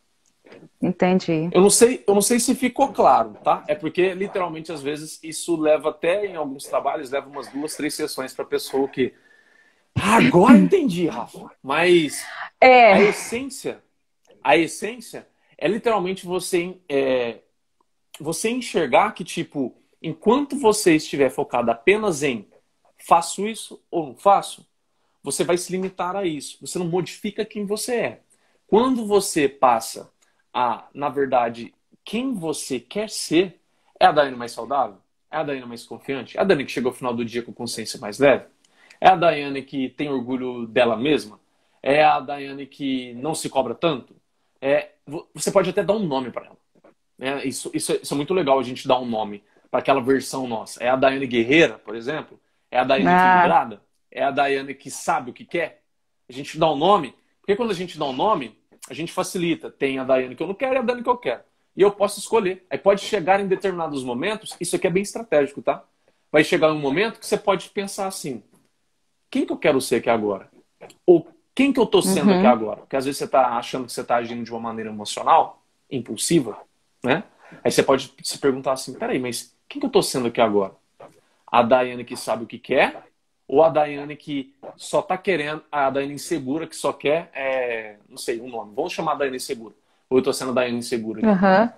Entendi. Eu não sei, eu não sei se ficou claro, tá? É porque, literalmente, às vezes, isso leva até, em alguns trabalhos, leva umas duas, três sessões para a pessoa que... Ah, agora entendi, Rafa. Mas a É. essência, a essência é literalmente você, é, você enxergar que, tipo, enquanto você estiver focado apenas em faço isso ou não faço, você vai se limitar a isso. Você não modifica quem você é. Quando você passa a, na verdade, quem você quer ser, é a Daiane mais saudável? É a Daiane mais confiante? É a Daiane que chega ao final do dia com consciência mais leve? É a Daiane que tem orgulho dela mesma? É a Daiane que não se cobra tanto? É, você pode até dar um nome para ela. Né? Isso, isso, é, isso é muito legal a gente dar um nome para aquela versão nossa. É a Daiane guerreira, por exemplo? É a Daiane Ah, equilibrada? É a Daiane que sabe o que quer? A gente dá um nome, porque quando a gente dá um nome, a gente facilita. Tem a Daiane que eu não quero e a Daiane que eu quero. E eu posso escolher. Aí pode chegar em determinados momentos, isso aqui é bem estratégico, tá? Vai chegar um momento que você pode pensar assim, quem que eu quero ser aqui agora? Ou quem que eu tô sendo aqui uhum. agora? Porque às vezes você tá achando que você tá agindo de uma maneira emocional, impulsiva, né? Aí você pode se perguntar assim, peraí, mas quem que eu tô sendo aqui agora? A Daiane que sabe o que quer? Ou a Daiane que só tá querendo, a Daiane insegura que só quer, é, não sei, um nome. Vamos chamar a Daiane insegura. Ou eu tô sendo a Daiane insegura aqui. Aham.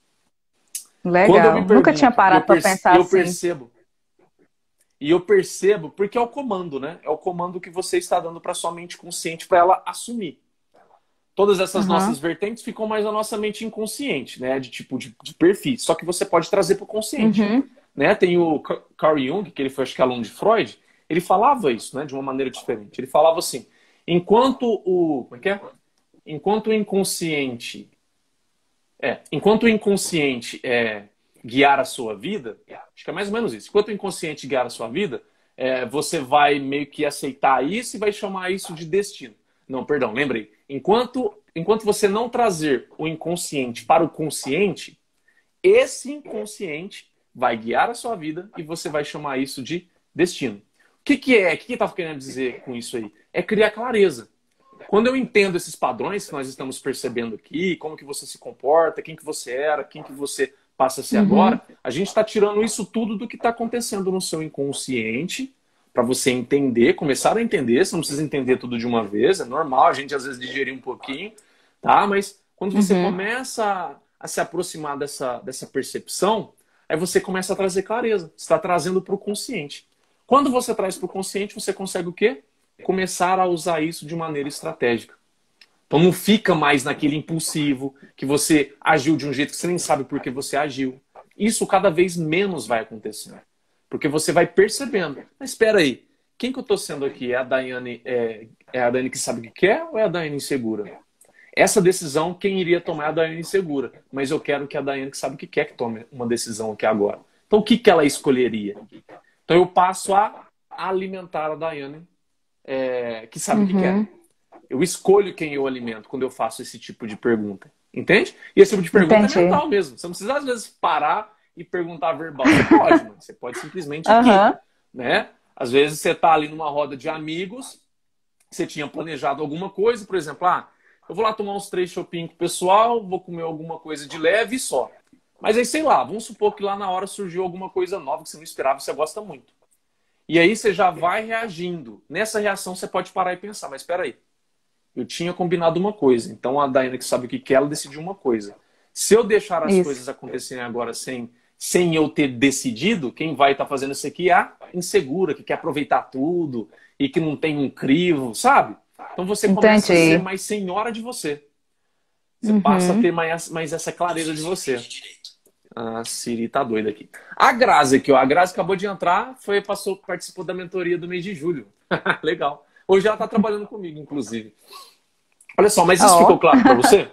Quando eu me Legal. Nunca tinha pergunto e eu, parado para perce- pensar eu assim. percebo, e eu percebo, porque é o comando, né? É o comando que você está dando para sua mente consciente para ela assumir. Todas essas Aham. nossas vertentes ficam mais na nossa mente inconsciente, né? De tipo de, de perfil. Só que você pode trazer para o consciente. Uhum. Né? Tem o Carl Jung, que ele foi, acho que, aluno de Freud, ele falava isso, né? De uma maneira diferente. Ele falava assim: enquanto o. Como é que é? Enquanto o inconsciente. É, enquanto o inconsciente é, guiar a sua vida, acho que é mais ou menos isso. Enquanto o inconsciente guiar a sua vida, é, você vai meio que aceitar isso e vai chamar isso de destino. Não, perdão, lembrei. Enquanto, enquanto você não trazer o inconsciente para o consciente, esse inconsciente vai guiar a sua vida e você vai chamar isso de destino. O que, que é? O que estava querendo dizer com isso aí? É criar clareza. Quando eu entendo esses padrões que nós estamos percebendo aqui, como que você se comporta, quem que você era, quem que você passa a ser Uhum. agora, a gente está tirando isso tudo do que está acontecendo no seu inconsciente para você entender, começar a entender. Você não precisa entender tudo de uma vez, é normal a gente às vezes digerir um pouquinho, tá? Mas quando você Uhum. começa a, a se aproximar dessa, dessa percepção, aí você começa a trazer clareza. Você está trazendo para o consciente. Quando você traz para o consciente, você consegue o quê? Começar a usar isso de maneira estratégica. Então não fica mais naquele impulsivo que você agiu de um jeito que você nem sabe por que você agiu. Isso cada vez menos vai acontecendo. Porque você vai percebendo. Mas espera aí, quem que eu estou sendo aqui? É a Daiane, é, é a Daiane que sabe o que quer ou é a Daiane insegura? Essa decisão, quem iria tomar é a Daiane insegura. Mas eu quero que a Daiane que sabe o que quer que tome uma decisão aqui agora. Então o que, que ela escolheria? Então eu passo a alimentar a Daiane é, que sabe o que quer. Uhum. Eu escolho quem eu alimento quando eu faço esse tipo de pergunta. Entende? E esse tipo de pergunta é Entendi. mental mesmo. Você não precisa, às vezes, parar e perguntar verbal. Você pode, mano. Você pode simplesmente aqui. Aham. Né? Às vezes você está ali numa roda de amigos, você tinha planejado alguma coisa, por exemplo, ah, eu vou lá tomar uns três shopping com o pessoal, vou comer alguma coisa de leve e só. Mas aí, sei lá, vamos supor que lá na hora surgiu alguma coisa nova que você não esperava e você gosta muito. E aí você já vai reagindo. Nessa reação você pode parar e pensar, mas espera aí. Eu tinha combinado uma coisa. Então a Daiane, que sabe o que quer, ela decidiu uma coisa. Se eu deixar as Isso. coisas acontecerem agora sem, sem eu ter decidido, quem vai estar fazendo isso aqui é a insegura, que quer aproveitar tudo e que não tem um crivo, sabe? Então você começa Entendi. a ser mais senhora de você. Você Uhum. passa a ter mais, mais essa clareza de você. A Siri tá doida aqui. A Grazi aqui, ó. A Grazi acabou de entrar, foi, passou, participou da mentoria do mês de julho. Legal. Hoje ela tá trabalhando comigo, inclusive. Olha só, mas isso Ó. ficou claro para você?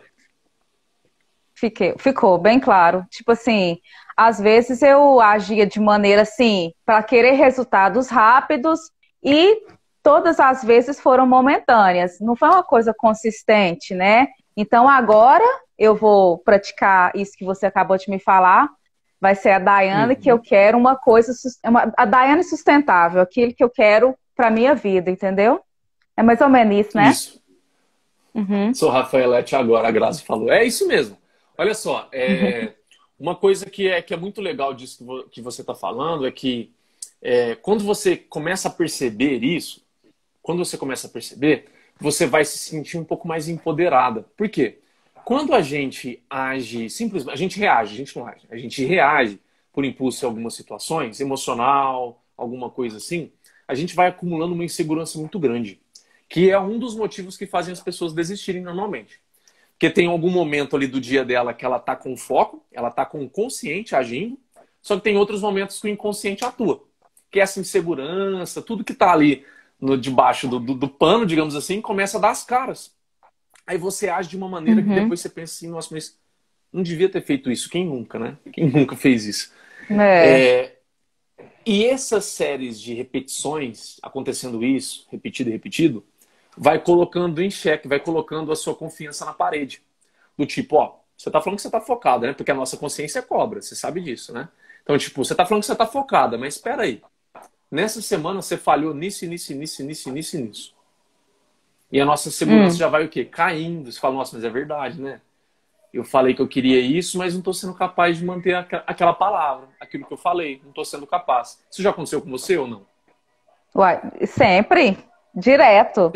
Fiquei, ficou bem claro. Tipo assim, às vezes eu agia de maneira assim, para querer resultados rápidos e todas as vezes foram momentâneas. Não foi uma coisa consistente, né? Então agora eu vou praticar isso que você acabou de me falar. Vai ser a Daiane Uhum. que eu quero uma coisa, uma, a Daiane sustentável, aquilo que eu quero para minha vida, entendeu? É mais ou menos isso, né? Isso. Uhum. Sou Rafaelete agora, a Grazi falou. É isso mesmo. Olha só, é, uma coisa que é, que é muito legal disso que, vo, que você está falando é que é, quando você começa a perceber isso, quando você começa a perceber, você vai se sentir um pouco mais empoderada. Por quê? Quando a gente age, simplesmente, a gente reage, a gente não age, a gente reage por impulso em algumas situações, emocional, alguma coisa assim, a gente vai acumulando uma insegurança muito grande, que é um dos motivos que fazem as pessoas desistirem normalmente. Porque tem algum momento ali do dia dela que ela tá com foco, ela tá com o consciente agindo, só que tem outros momentos que o inconsciente atua. Que é essa insegurança, tudo que tá ali no, debaixo do, do, do pano, digamos assim, começa a dar as caras. Aí você age de uma maneira Uhum. que depois você pensa assim, nossa, mas não devia ter feito isso. Quem nunca, né? Quem nunca fez isso? É. É... E essas séries de repetições, acontecendo isso, repetido e repetido, vai colocando em xeque, vai colocando a sua confiança na parede. Do tipo, ó, você tá falando que você tá focada, né? Porque a nossa consciência cobra, você sabe disso, né? Então, tipo, você tá falando que você tá focada, mas espera aí. Nessa semana você falhou nisso, nisso, nisso, nisso, nisso, nisso. E a nossa segurança Hum. já vai o quê? Caindo. Você fala, nossa, mas é verdade, né? Eu falei que eu queria isso, mas não tô sendo capaz de manter aquela palavra, aquilo que eu falei. Não tô sendo capaz. Isso já aconteceu com você ou não? Uai, sempre. Direto.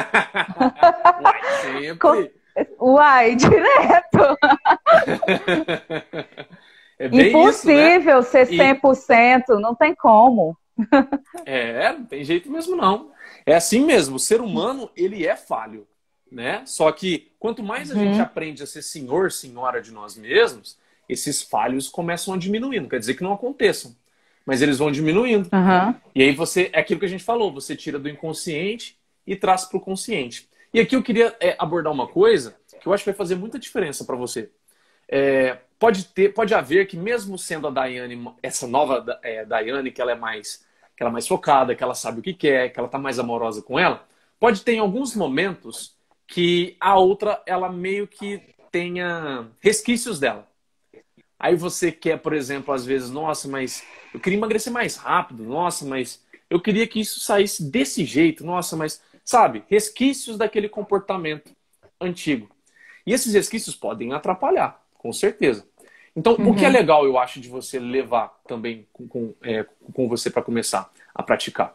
Uai, sempre. Uai, direto. É bem Impossível isso, ser né? cem por cento, não tem como. É, não tem jeito mesmo não. É assim mesmo, o ser humano, ele é falho, né? Só que quanto mais a gente Uhum. aprende a ser senhor, senhora de nós mesmos, esses falhos começam a diminuir. Não quer dizer que não aconteçam, mas eles vão diminuindo. Uhum. E aí você, é aquilo que a gente falou, você tira do inconsciente e traz para o consciente. E aqui eu queria é, abordar uma coisa que eu acho que vai fazer muita diferença para você. É, pode ter, pode haver que mesmo sendo a Daiane, essa nova é, Daiane, que ela é mais, que ela é mais focada, que ela sabe o que quer, que ela está mais amorosa com ela, pode ter em alguns momentos que a outra, ela meio que tenha resquícios dela. Aí você quer, por exemplo, às vezes, nossa, mas eu queria emagrecer mais rápido, nossa, mas eu queria que isso saísse desse jeito, nossa, mas, sabe, resquícios daquele comportamento antigo. E esses resquícios podem atrapalhar, com certeza. Então, Uhum. o que é legal, eu acho, de você levar também com, com, é, com você para começar a praticar?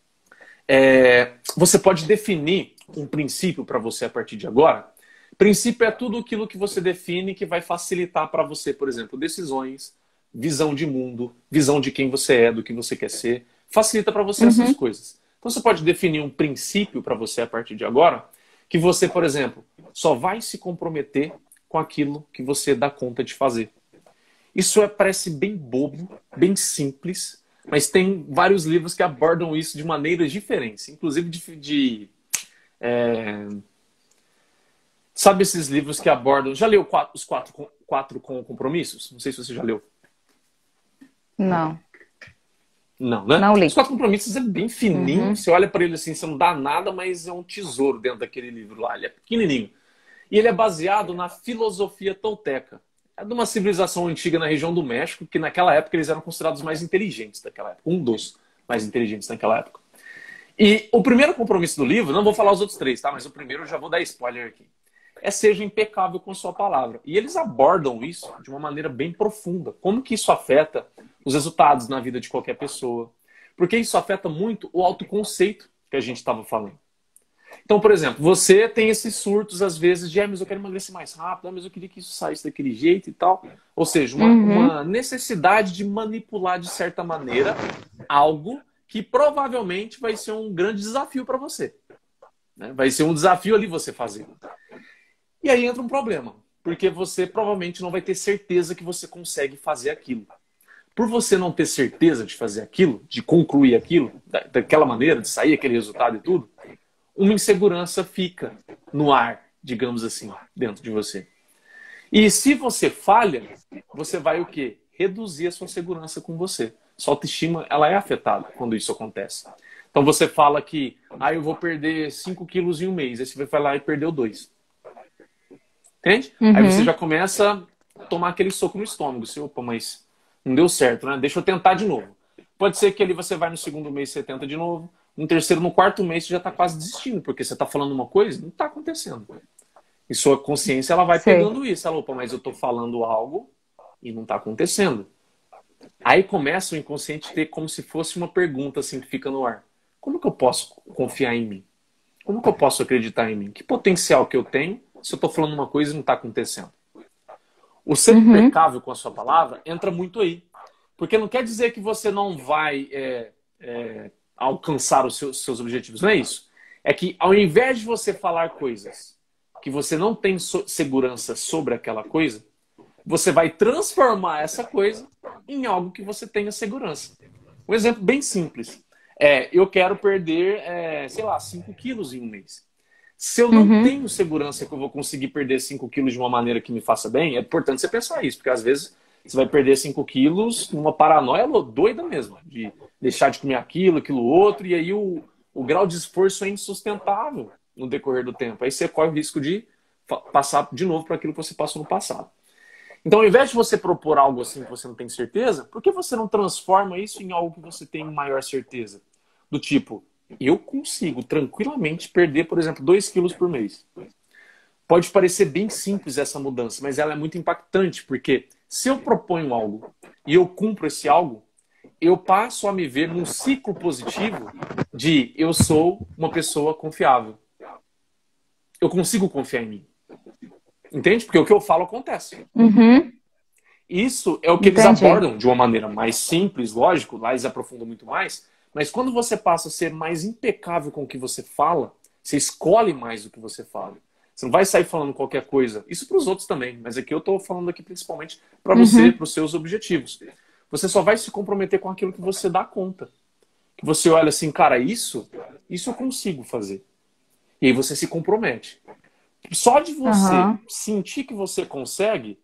É, você pode definir um princípio para você a partir de agora. Princípio é tudo aquilo que você define que vai facilitar para você, por exemplo, decisões, visão de mundo, visão de quem você é, do que você quer ser. Facilita para você Uhum. essas coisas. Então você pode definir um princípio para você a partir de agora, que você, por exemplo, só vai se comprometer com aquilo que você dá conta de fazer. Isso é, parece bem bobo, bem simples, mas tem vários livros que abordam isso de maneiras diferentes, inclusive de... de é... Sabe esses livros que abordam... Já leu quatro, os quatro, quatro compromissos? Não sei se você já leu. Não. Não, né? Não li. Os quatro compromissos é bem fininho. Uhum. Você olha para ele assim, você não dá nada, mas é um tesouro dentro daquele livro lá. Ele é pequenininho. E ele é baseado na filosofia tolteca. É de uma civilização antiga na região do México, que naquela época eles eram considerados os mais inteligentes daquela época. Um dos mais inteligentes naquela época. E o primeiro compromisso do livro, não vou falar os outros três, tá? Mas o primeiro eu já vou dar spoiler aqui. é seja impecável com sua palavra. E eles abordam isso de uma maneira bem profunda. Como que isso afeta os resultados na vida de qualquer pessoa? Porque isso afeta muito o autoconceito que a gente estava falando. Então, por exemplo, você tem esses surtos, às vezes, de ah, mas eu quero emagrecer mais rápido, ah, mas eu queria que isso saísse daquele jeito e tal. Ou seja, uma, Uhum. uma necessidade de manipular, de certa maneira, algo que provavelmente vai ser um grande desafio para você. Né? Vai ser um desafio ali você fazer. E aí entra um problema, porque você provavelmente não vai ter certeza que você consegue fazer aquilo. Por você não ter certeza de fazer aquilo, de concluir aquilo, da, daquela maneira, de sair aquele resultado e tudo, uma insegurança fica no ar, digamos assim, dentro de você. E se você falha, você vai o quê? Reduzir a sua segurança com você. Sua autoestima, ela é afetada quando isso acontece. Então você fala que, ah, eu vou perder cinco quilos em um mês. Aí você vai lá e perdeu dois. Entende? Uhum. Aí você já começa a tomar aquele soco no estômago. Você, opa, mas não deu certo, né? Deixa eu tentar de novo. Pode ser que ali você vai no segundo mês e você tenta de novo. No terceiro, no quarto mês, você já está quase desistindo, porque você está falando uma coisa não está acontecendo. E sua consciência, ela vai Sei. pegando isso. Ela, opa, mas eu estou falando algo e não está acontecendo. Aí começa o inconsciente a ter como se fosse uma pergunta assim que fica no ar. Como que eu posso confiar em mim? Como que eu posso acreditar em mim? Que potencial que eu tenho se eu estou falando uma coisa e não está acontecendo? O ser Uhum. impecável com a sua palavra entra muito aí. Porque não quer dizer que você não vai é, é, alcançar os seus, seus objetivos. Não é isso. É que ao invés de você falar coisas que você não tem so- segurança sobre aquela coisa, você vai transformar essa coisa em algo que você tenha segurança. Um exemplo bem simples. É, eu quero perder, é, sei lá, cinco quilos em um mês. Se eu não Uhum. tenho segurança que eu vou conseguir perder cinco quilos de uma maneira que me faça bem, é importante você pensar isso, porque às vezes você vai perder cinco quilos numa paranoia doida mesmo, de deixar de comer aquilo, aquilo outro, e aí o, o grau de esforço é insustentável no decorrer do tempo. Aí você corre o risco de fa- passar de novo para aquilo que você passou no passado. Então, ao invés de você propor algo assim que você não tem certeza, por que você não transforma isso em algo que você tem maior certeza? Do tipo, eu consigo tranquilamente perder, por exemplo, dois quilos por mês. Pode parecer bem simples essa mudança, mas ela é muito impactante, porque se eu proponho algo e eu cumpro esse algo, eu passo a me ver num ciclo positivo de eu sou uma pessoa confiável. Eu consigo confiar em mim. Entende? Porque o que eu falo acontece. Uhum. Isso é o que eles Entendi. abordam de uma maneira mais simples, lógico, lá eles aprofundam muito mais, mas quando você passa a ser mais impecável com o que você fala, você escolhe mais o que você fala. Você não vai sair falando qualquer coisa. Isso para os outros também, mas aqui eu estou falando aqui principalmente para você, Uhum. para os seus objetivos. Você só vai se comprometer com aquilo que você dá conta. Que você olha assim, cara, isso, isso eu consigo fazer. E aí você se compromete. Só de você Aham. sentir que você consegue,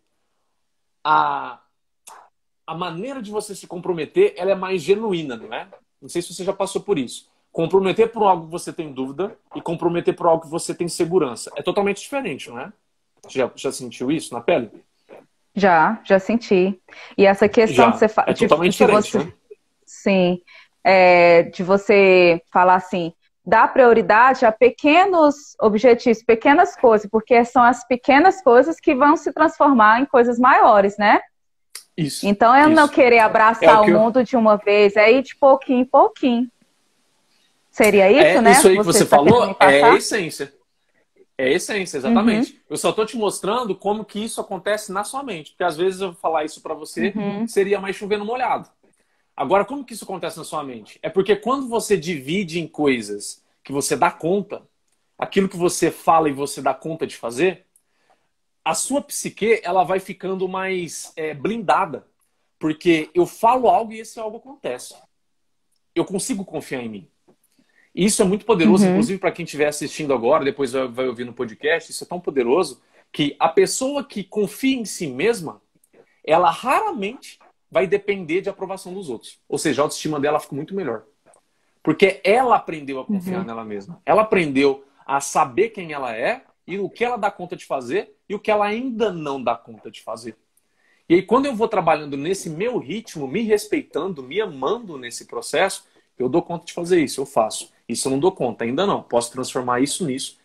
a, a maneira de você se comprometer, ela é mais genuína, não é? Não sei se você já passou por isso. Comprometer por algo que você tem dúvida e comprometer por algo que você tem segurança. É totalmente diferente, não é? Já, já sentiu isso na pele? Já, já senti. E essa questão de Já. você, fa- É de, totalmente de diferente, você, né? sim, é, de você falar assim, dar prioridade a pequenos objetivos, pequenas coisas, porque são as pequenas coisas que vão se transformar em coisas maiores, né? Isso. Então eu não Isso. querer É abraçar o o que eu... mundo de uma vez, é ir de pouquinho em pouquinho. Seria isso, É, né? isso aí que você está querendo falou me é a passar? essência. É a essência, Uhum, exatamente. Eu só estou te mostrando como que isso acontece na sua mente. Porque às vezes eu falar isso para você uhum, seria mais chovendo molhado. Agora, como que isso acontece na sua mente? É porque quando você divide em coisas que você dá conta, aquilo que você fala e você dá conta de fazer, a sua psique ela vai ficando mais é, blindada. Porque eu falo algo e esse algo acontece. Eu consigo confiar em mim. E isso é muito poderoso, uhum, inclusive para quem estiver assistindo agora, depois vai, vai ouvir no podcast, isso é tão poderoso que a pessoa que confia em si mesma, ela raramente vai depender de aprovação dos outros. Ou seja, a autoestima dela fica muito melhor. Porque ela aprendeu a confiar uhum. nela mesma. Ela aprendeu a saber quem ela é e o que ela dá conta de fazer e o que ela ainda não dá conta de fazer. E aí, quando eu vou trabalhando nesse meu ritmo, me respeitando, me amando nesse processo, eu dou conta de fazer isso, eu faço. Isso eu não dou conta, ainda não. Posso transformar isso nisso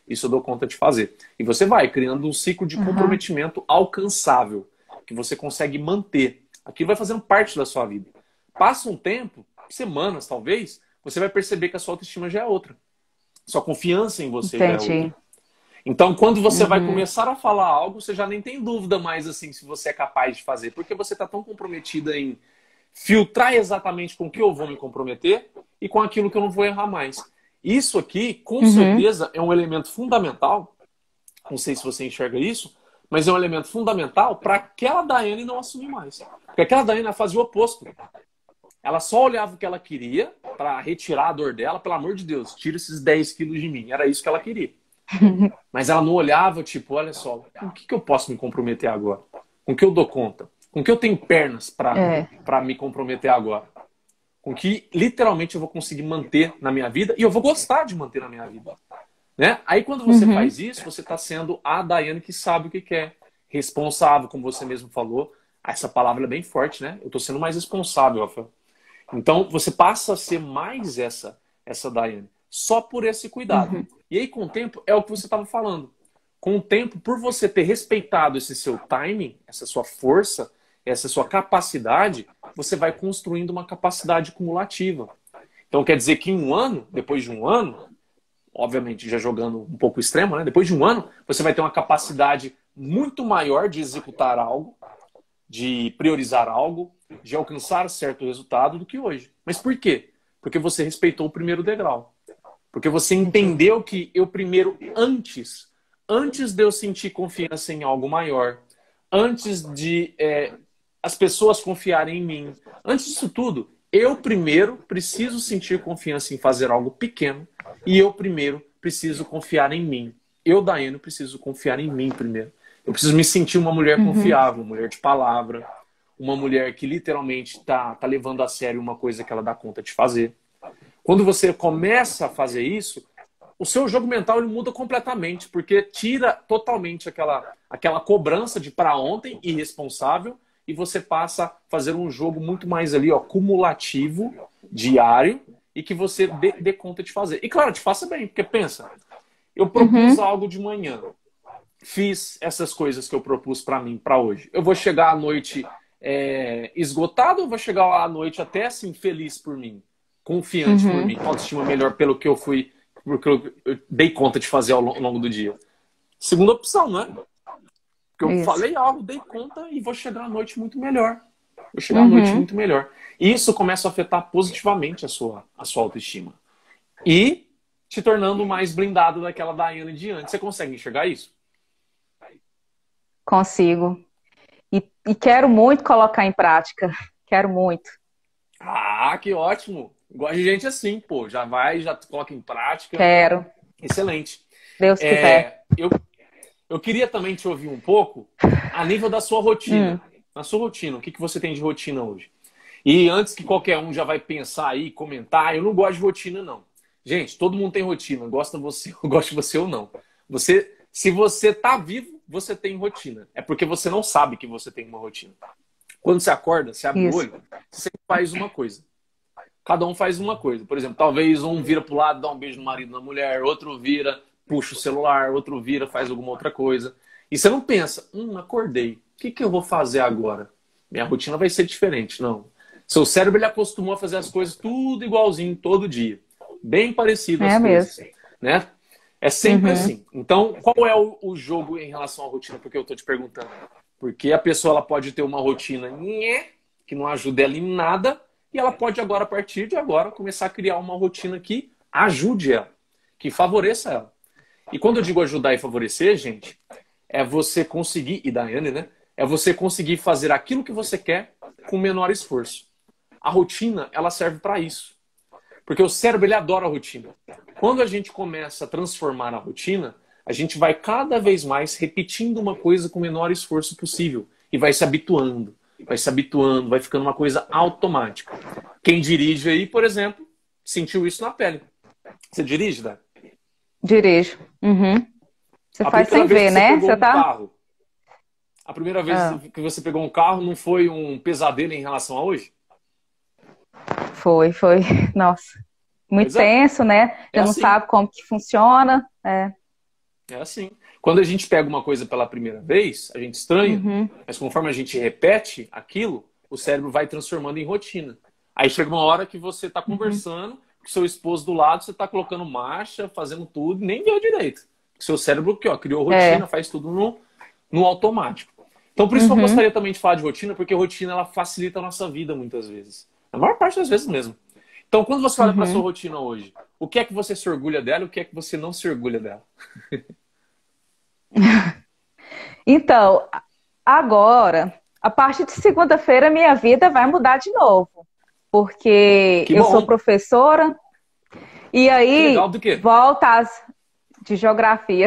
isso eu dou conta de fazer. E você vai criando um ciclo de comprometimento uhum. alcançável, que você consegue manter. Aquilo vai fazendo parte da sua vida. Passa um tempo, semanas talvez, você vai perceber que a sua autoestima já é outra. Sua confiança em você Entendi. já é outra. Então, quando você uhum. vai começar a falar algo, você já nem tem dúvida mais assim se você é capaz de fazer, porque você está tão comprometida em filtrar exatamente com o que eu vou me comprometer e com aquilo que eu não vou errar mais. Isso aqui, com uhum. certeza, é um elemento fundamental, não sei se você enxerga isso, mas é um elemento fundamental para aquela Daiane não assumir mais. Porque aquela Daiane fazia o oposto. Ela só olhava o que ela queria para retirar a dor dela, pelo amor de Deus, tira esses dez quilos de mim. Era isso que ela queria. Mas ela não olhava, tipo, olha só, com o que, que eu posso me comprometer agora? Com o que eu dou conta? Com o que eu tenho pernas para é. para me comprometer agora? Com o que literalmente eu vou conseguir manter na minha vida e eu vou gostar de manter na minha vida. Né? Aí quando você uhum. faz isso, você está sendo a Daiane que sabe o que quer. Responsável, como você mesmo falou. Essa palavra é bem forte, né? Eu estou sendo mais responsável, Rafael. Então você passa a ser mais essa, essa Daiane. Só por esse cuidado. Uhum. E aí, com o tempo, é o que você estava falando. Com o tempo, por você ter respeitado esse seu timing, essa sua força, essa sua capacidade, você vai construindo uma capacidade cumulativa. Então, quer dizer que em um ano, depois de um ano, obviamente já jogando um pouco extremo, né? Depois de um ano, você vai ter uma capacidade muito maior de executar algo, de priorizar algo, de alcançar certo resultado do que hoje. Mas por quê? Porque você respeitou o primeiro degrau. Porque você entendeu que eu primeiro, antes, antes de eu sentir confiança em algo maior, antes de é, as pessoas confiarem em mim, antes disso tudo, eu primeiro preciso sentir confiança em fazer algo pequeno e eu primeiro preciso confiar em mim. Eu, Daiane, preciso confiar em mim primeiro. Eu preciso me sentir uma mulher uhum. confiável, uma mulher de palavra, uma mulher que literalmente está tá levando a sério uma coisa que ela dá conta de fazer. Quando você começa a fazer isso, o seu jogo mental ele muda completamente, porque tira totalmente aquela, aquela cobrança de para ontem, irresponsável, e você passa a fazer um jogo muito mais ali, ó, cumulativo, diário, e que você dê, dê conta de fazer. E claro, te faça bem, porque pensa, eu propus uhum. algo de manhã, fiz essas coisas que eu propus para mim, para hoje. Eu vou chegar à noite é, esgotado ou vou chegar à noite até assim feliz por mim? Confiante uhum. por mim, autoestima melhor pelo que eu fui, porque eu dei conta de fazer ao longo do dia. Segunda opção, né? Porque eu isso. falei algo, dei conta e vou chegar à noite muito melhor. Vou chegar uhum. à noite muito melhor. E isso começa a afetar positivamente a sua, a sua autoestima. E te tornando mais blindado daquela Daiane de antes. Você consegue enxergar isso? Consigo. E, e quero muito colocar em prática. Quero muito. Ah, que ótimo! Gosto de gente assim, pô. Já vai, já coloca em prática. Quero. Excelente. Deus é, quiser. Eu, eu queria também te ouvir um pouco a nível da sua rotina. Hum. Na sua rotina, o que, que você tem de rotina hoje? E antes que qualquer um já vai pensar aí, comentar, eu não gosto de rotina, não. Gente, todo mundo tem rotina. Gosta você, gosta de você ou não. Você, se você tá vivo, você tem rotina. É porque você não sabe que você tem uma rotina. Quando você acorda, você abre Isso. o olho, você sempre faz uma coisa. Cada um faz uma coisa. Por exemplo, talvez um vira pro lado, dá um beijo no marido, na mulher, outro vira, puxa o celular, outro vira, faz alguma outra coisa. E você não pensa, hum, acordei. O que, que eu vou fazer agora? Minha rotina vai ser diferente. Não. Seu cérebro ele acostumou a fazer as coisas tudo igualzinho, todo dia. Bem parecido é as coisas. Mesmo. Né? É sempre uhum. assim. Então, qual é o, o jogo em relação à rotina? Porque eu estou te perguntando. Porque a pessoa ela pode ter uma rotina nhé, que não ajuda ela em nada, e ela pode agora, a partir de agora, começar a criar uma rotina que ajude ela, que favoreça ela. E quando eu digo ajudar e favorecer, gente, é você conseguir, e Daiane, né? É você conseguir fazer aquilo que você quer com menor esforço. A rotina, ela serve para isso. Porque o cérebro, ele adora a rotina. Quando a gente começa a transformar a rotina, a gente vai cada vez mais repetindo uma coisa com o menor esforço possível. E vai se habituando, vai se habituando, vai ficando uma coisa automática. Quem dirige aí, por exemplo, sentiu isso na pele. Você dirige, Dai? Dirijo. Uhum. Você a faz sem ver, você né? Você um tá... carro, a primeira vez ah. que você pegou um carro não foi um pesadelo em relação a hoje? Foi, foi. Nossa. Muito pois tenso, é. né? Já é não assim. sabe como que funciona. É. É assim. Quando a gente pega uma coisa pela primeira vez, a gente estranha, Uhum, mas conforme a gente repete aquilo, o cérebro vai transformando em rotina. Aí chega uma hora que você está uhum. conversando com seu esposo do lado, você está colocando marcha, fazendo tudo, e nem viu direito. Seu cérebro aqui, ó, criou rotina, É. faz tudo no, no automático. Então, por isso que eu Uhum, gostaria também de falar de rotina, porque rotina ela facilita a nossa vida muitas vezes. A maior parte das vezes mesmo. Então, quando você olha para a sua uhum. rotina hoje, o que é que você se orgulha dela e o que é que você não se orgulha dela? Então, agora, a partir de segunda-feira, minha vida vai mudar de novo, porque Que eu sou bom! professora e Que legal aí do quê? volta às de geografia.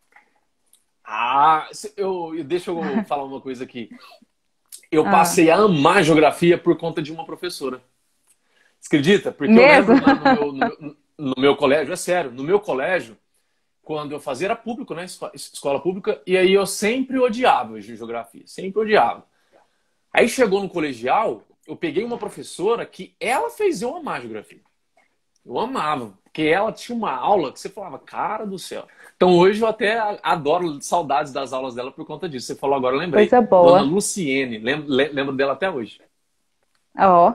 Ah, se- eu, eu- deixa eu falar uma coisa aqui. Eu Ah, passei a amar geografia por conta de uma professora. Você acredita? Porque eu mesmo? lembro na- no meu, no meu, no meu colégio, é sério, no meu colégio, quando eu fazia era público, né? esco- Escola pública, e aí eu sempre odiava geografia, sempre odiava. Aí chegou no colegial, eu peguei uma professora que ela fez eu amar geografia. Eu amava, porque ela tinha uma aula que você falava, cara do céu. Então hoje eu até adoro saudades das aulas dela por conta disso. Você falou agora, eu lembrei. Coisa Dona boa. Luciene, lembro, le- lembro dela até hoje. Ó.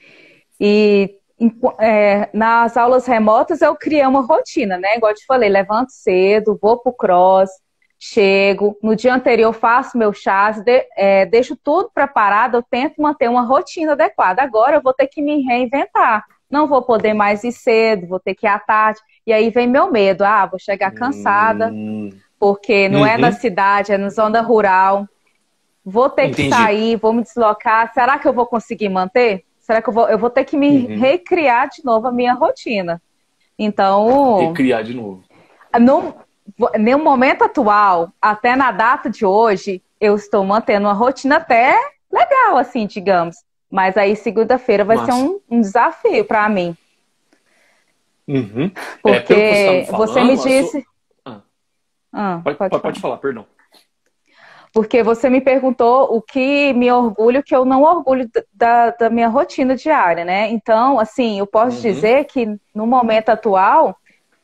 E enqu- é, nas aulas remotas eu criei uma rotina, né? Igual eu te falei, levanto cedo, vou pro cross, chego, no dia anterior faço meu chás, de- é, deixo tudo preparado, eu tento manter uma rotina adequada. Agora eu vou ter que me reinventar. Não vou poder mais ir cedo, vou ter que ir à tarde. E aí vem meu medo, ah, vou chegar cansada, Hum, porque não é na uhum, cidade, é na zona rural. Vou ter que entendi. sair, vou me deslocar. Será que eu vou conseguir manter? Será que eu vou, eu vou ter que me Uhum. recriar de novo a minha rotina? Então, Recriar de novo. no, no momento atual, até na data de hoje, eu estou mantendo uma rotina até legal, assim, digamos. Mas aí, segunda-feira vai ser Massa. um, um desafio para mim, Uhum. É, pelo que você está me porque você me falando, a sua... disse. Ah, Ah, pode, pode pode, pode falar. falar, perdão. Porque você me perguntou o que me orgulho, que eu não orgulho da, da minha rotina diária, né? Então, assim, eu posso Uhum. dizer que no momento atual,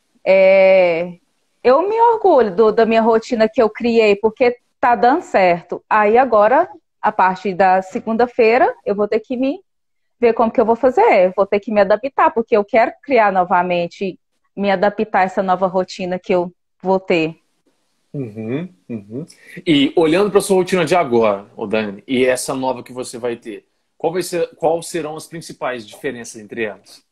é, eu me orgulho do- da minha rotina que eu criei, porque tá dando certo. Aí agora, a partir da segunda-feira, eu vou ter que me ver como que eu vou fazer. Eu vou ter que me adaptar, porque eu quero criar novamente, me adaptar a essa nova rotina que eu vou ter. Uhum, uhum. E olhando para sua rotina de agora, ô Dani, e essa nova que você vai ter, qual vai ser, qual serão as principais diferenças entre elas?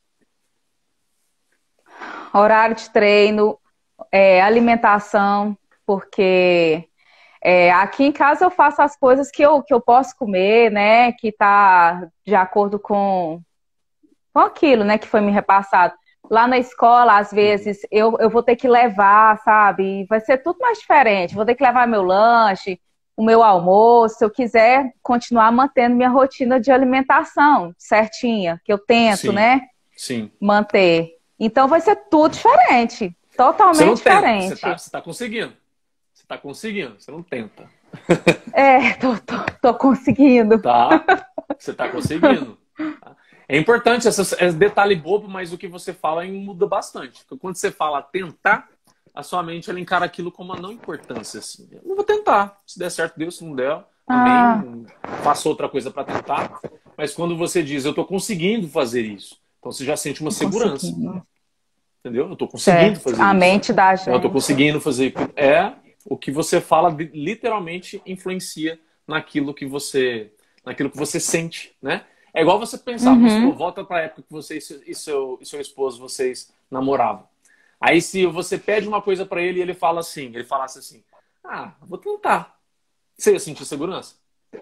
Horário de treino, é, alimentação, porque é, aqui em casa eu faço as coisas que eu, que eu posso comer, né? Que tá de acordo com, com aquilo, né? Que foi me repassado. Lá na escola, às Uhum. vezes, eu, eu vou ter que levar, sabe? Vai ser tudo mais diferente. Vou ter que levar meu lanche, o meu almoço, se eu quiser continuar mantendo minha rotina de alimentação certinha, que eu tento, Sim, né? sim. Manter. Então vai ser tudo diferente. Você não Totalmente tenta, você tá, diferente. você tá conseguindo. Você tá conseguindo, você não tenta. É, tô, tô, tô conseguindo. Tá? Você tá conseguindo. Tá? É importante, esse, esse detalhe bobo, mas o que você fala aí muda bastante. Porque quando você fala tentar, a sua mente ela encara aquilo como uma não importância. Assim. Eu não vou tentar. Se der certo, Deus. Se não der, Ah, amém. Faço outra coisa para tentar. Mas quando você diz, eu estou conseguindo fazer isso, então você já sente uma tô segurança. conseguindo. Entendeu? Eu estou conseguindo Certo. fazer A isso. mente da Eu estou gente. conseguindo fazer. É o que você fala literalmente influencia naquilo que você, naquilo que você sente, né? É igual você pensar, vamos supor, Uhum. volta para a época que você e seu, e seu, e seu esposo vocês namoravam. Aí se você pede uma coisa para ele e ele fala assim, ele falasse assim, ah, vou tentar. Você ia sentir segurança?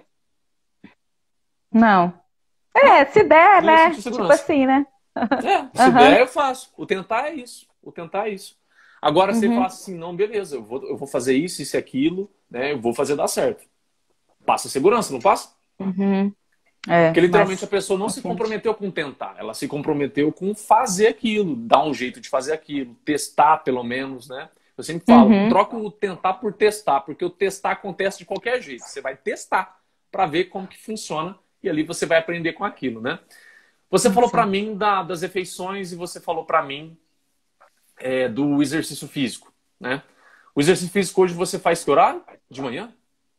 Não. Não, É, se der, não ia né? sentir Tipo segurança. assim, né? É, se der, Aham. eu faço. O tentar é isso. O tentar é isso. Agora, você fala Uhum. assim, não, beleza, eu vou, eu vou fazer isso, isso e aquilo, né? Eu vou fazer dar certo. Passa segurança, não passa? Uhum. É, Porque literalmente a mas pessoa não a se gente. comprometeu com tentar, ela se comprometeu com fazer aquilo, dar um jeito de fazer aquilo, testar pelo menos, né? Eu sempre falo, Uhum. troca o tentar por testar, porque o testar acontece de qualquer jeito. Você vai testar para ver como que funciona e ali você vai aprender com aquilo, né? Você falou para Exato. mim da, das refeições e você falou para mim é, do exercício físico, né? O exercício físico hoje você faz que horário? De manhã?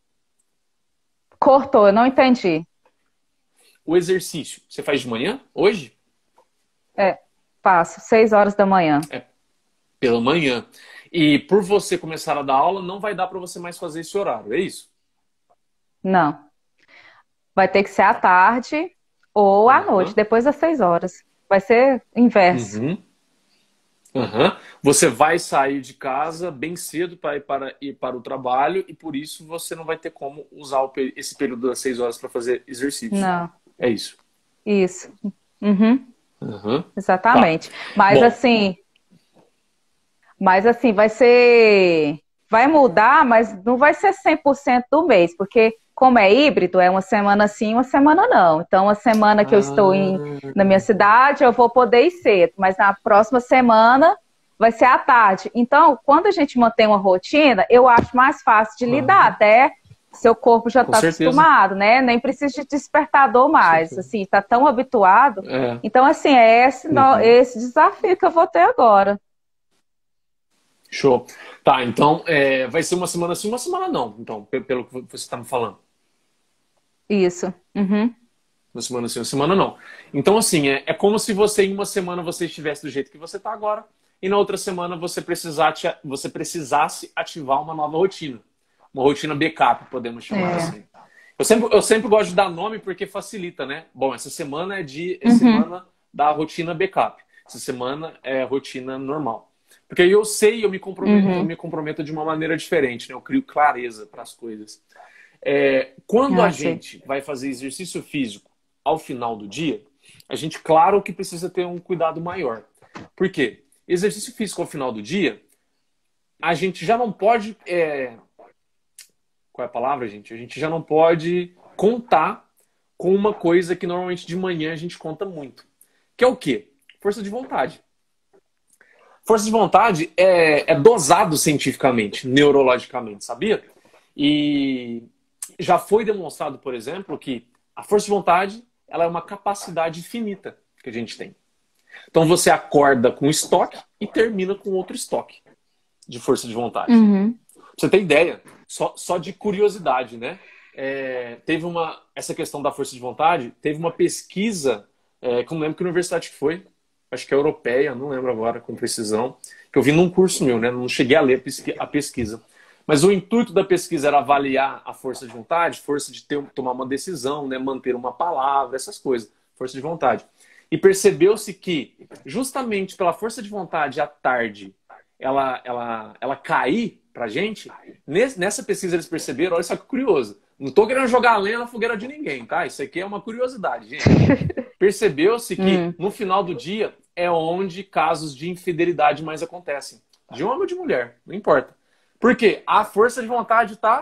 Cortou, eu não entendi. O exercício, você faz de manhã, hoje? É, faço, seis horas da manhã. É, pela manhã. E por você começar a dar aula, não vai dar para você mais fazer esse horário, é isso? Não. Vai ter que ser à tarde ou à Uhum. noite, depois das seis horas. Vai ser inverso. Uhum. Uhum. Você vai sair de casa bem cedo para ir para, ir para o trabalho e por isso você não vai ter como usar o, esse período das seis horas para fazer exercício. Não. É isso. Isso. Uhum. Uhum. Exatamente. Tá. Mas Bom, assim, mas assim, vai ser. Vai mudar, mas não vai ser cem por cento do mês, porque como é híbrido, é uma semana sim, uma semana não. Então, a semana que eu estou em, na minha cidade, eu vou poder ir cedo, mas na próxima semana vai ser à tarde. Então, quando a gente mantém uma rotina, eu acho mais fácil de lidar, até seu corpo já com está certeza. acostumado, né? Nem precisa de despertador mais, assim, está tão habituado. É. Então, assim, é esse, no- Uhum. esse desafio que eu vou ter agora. Show. Tá, então é, vai ser uma semana sim, uma semana não. Então, pe- pelo que você está me falando. Isso. Uhum. Uma semana sim, uma semana não. Então, assim, é, é como se você em uma semana você estivesse do jeito que você está agora e na outra semana você, precisasse, você precisasse ativar uma nova rotina. Uma rotina backup, podemos chamar É. assim. Eu sempre, eu sempre gosto de dar nome porque facilita, né? Bom, essa semana é de é Uhum. semana da rotina backup. Essa semana é rotina normal. Porque aí eu sei, eu me comprometo, Uhum. eu me comprometo de uma maneira diferente, né? Eu crio clareza para as coisas. É, quando Ah, a sim. gente vai fazer exercício físico ao final do dia, a gente, claro que precisa ter um cuidado maior. Por quê? Exercício físico ao final do dia, a gente já não pode... é, Qual é a palavra, gente? A gente já não pode contar com uma coisa que normalmente de manhã a gente conta muito. Que é o quê? Força de vontade. Força de vontade é, é dosado cientificamente, neurologicamente, sabia? E já foi demonstrado, por exemplo, que a força de vontade ela é uma capacidade finita que a gente tem. Então você acorda com um estoque e termina com outro estoque de força de vontade. Uhum. Pra você ter ideia, só, só de curiosidade, né? É, teve uma, essa questão da força de vontade, teve uma pesquisa, é, que eu não lembro que universidade que foi, acho que é europeia, não lembro agora com precisão, que eu vi num curso meu, né? Não cheguei a ler a pesquisa. Mas o intuito da pesquisa era avaliar a força de vontade, força de ter, tomar uma decisão, né? Manter uma palavra, essas coisas, força de vontade. E percebeu-se que, justamente pela força de vontade à tarde, ela, ela, ela cair pra gente, nessa pesquisa eles perceberam, olha só que curioso, não tô querendo jogar a lenha na fogueira de ninguém, tá? Isso aqui é uma curiosidade, gente. Percebeu-se que Hum. no final do dia é onde casos de infidelidade mais acontecem. De homem ou de mulher, não importa. Por quê? A força de vontade tá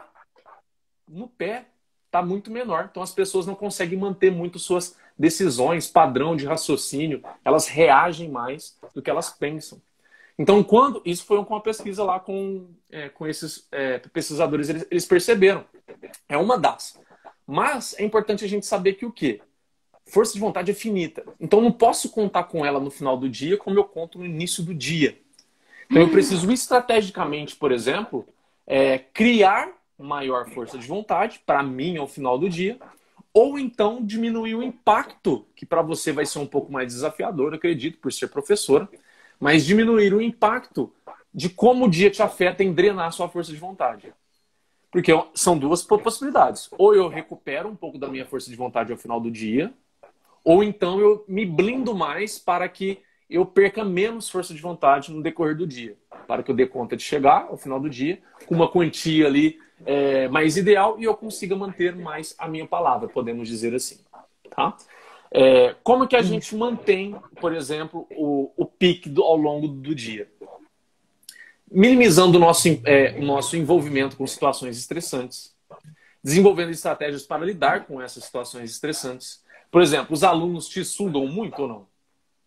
no pé, tá muito menor. Então as pessoas não conseguem manter muito suas decisões, padrão de raciocínio, elas reagem mais do que elas pensam. Então, quando isso foi com uma pesquisa lá com, é, com esses é, pesquisadores, eles, eles perceberam. É uma das. Mas é importante a gente saber que o quê? Força de vontade é finita. Então, eu não posso contar com ela no final do dia como eu conto no início do dia. Então, eu preciso estrategicamente, por exemplo, é, criar maior força de vontade para mim ao final do dia, ou então diminuir o impacto, que para você vai ser um pouco mais desafiador, acredito, por ser professora, mas diminuir o impacto de como o dia te afeta em drenar a sua força de vontade. Porque são duas possibilidades. Ou eu recupero um pouco da minha força de vontade ao final do dia, ou então eu me blindo mais para que eu perca menos força de vontade no decorrer do dia. Para que eu dê conta de chegar ao final do dia com uma quantia ali é, mais ideal e eu consiga manter mais a minha palavra, podemos dizer assim. Tá? É, como que a gente mantém, por exemplo, o, o pique do, ao longo do dia? Minimizando o nosso, é, o nosso envolvimento com situações estressantes. Desenvolvendo estratégias para lidar com essas situações estressantes. Por exemplo, os alunos te sugam muito ou não?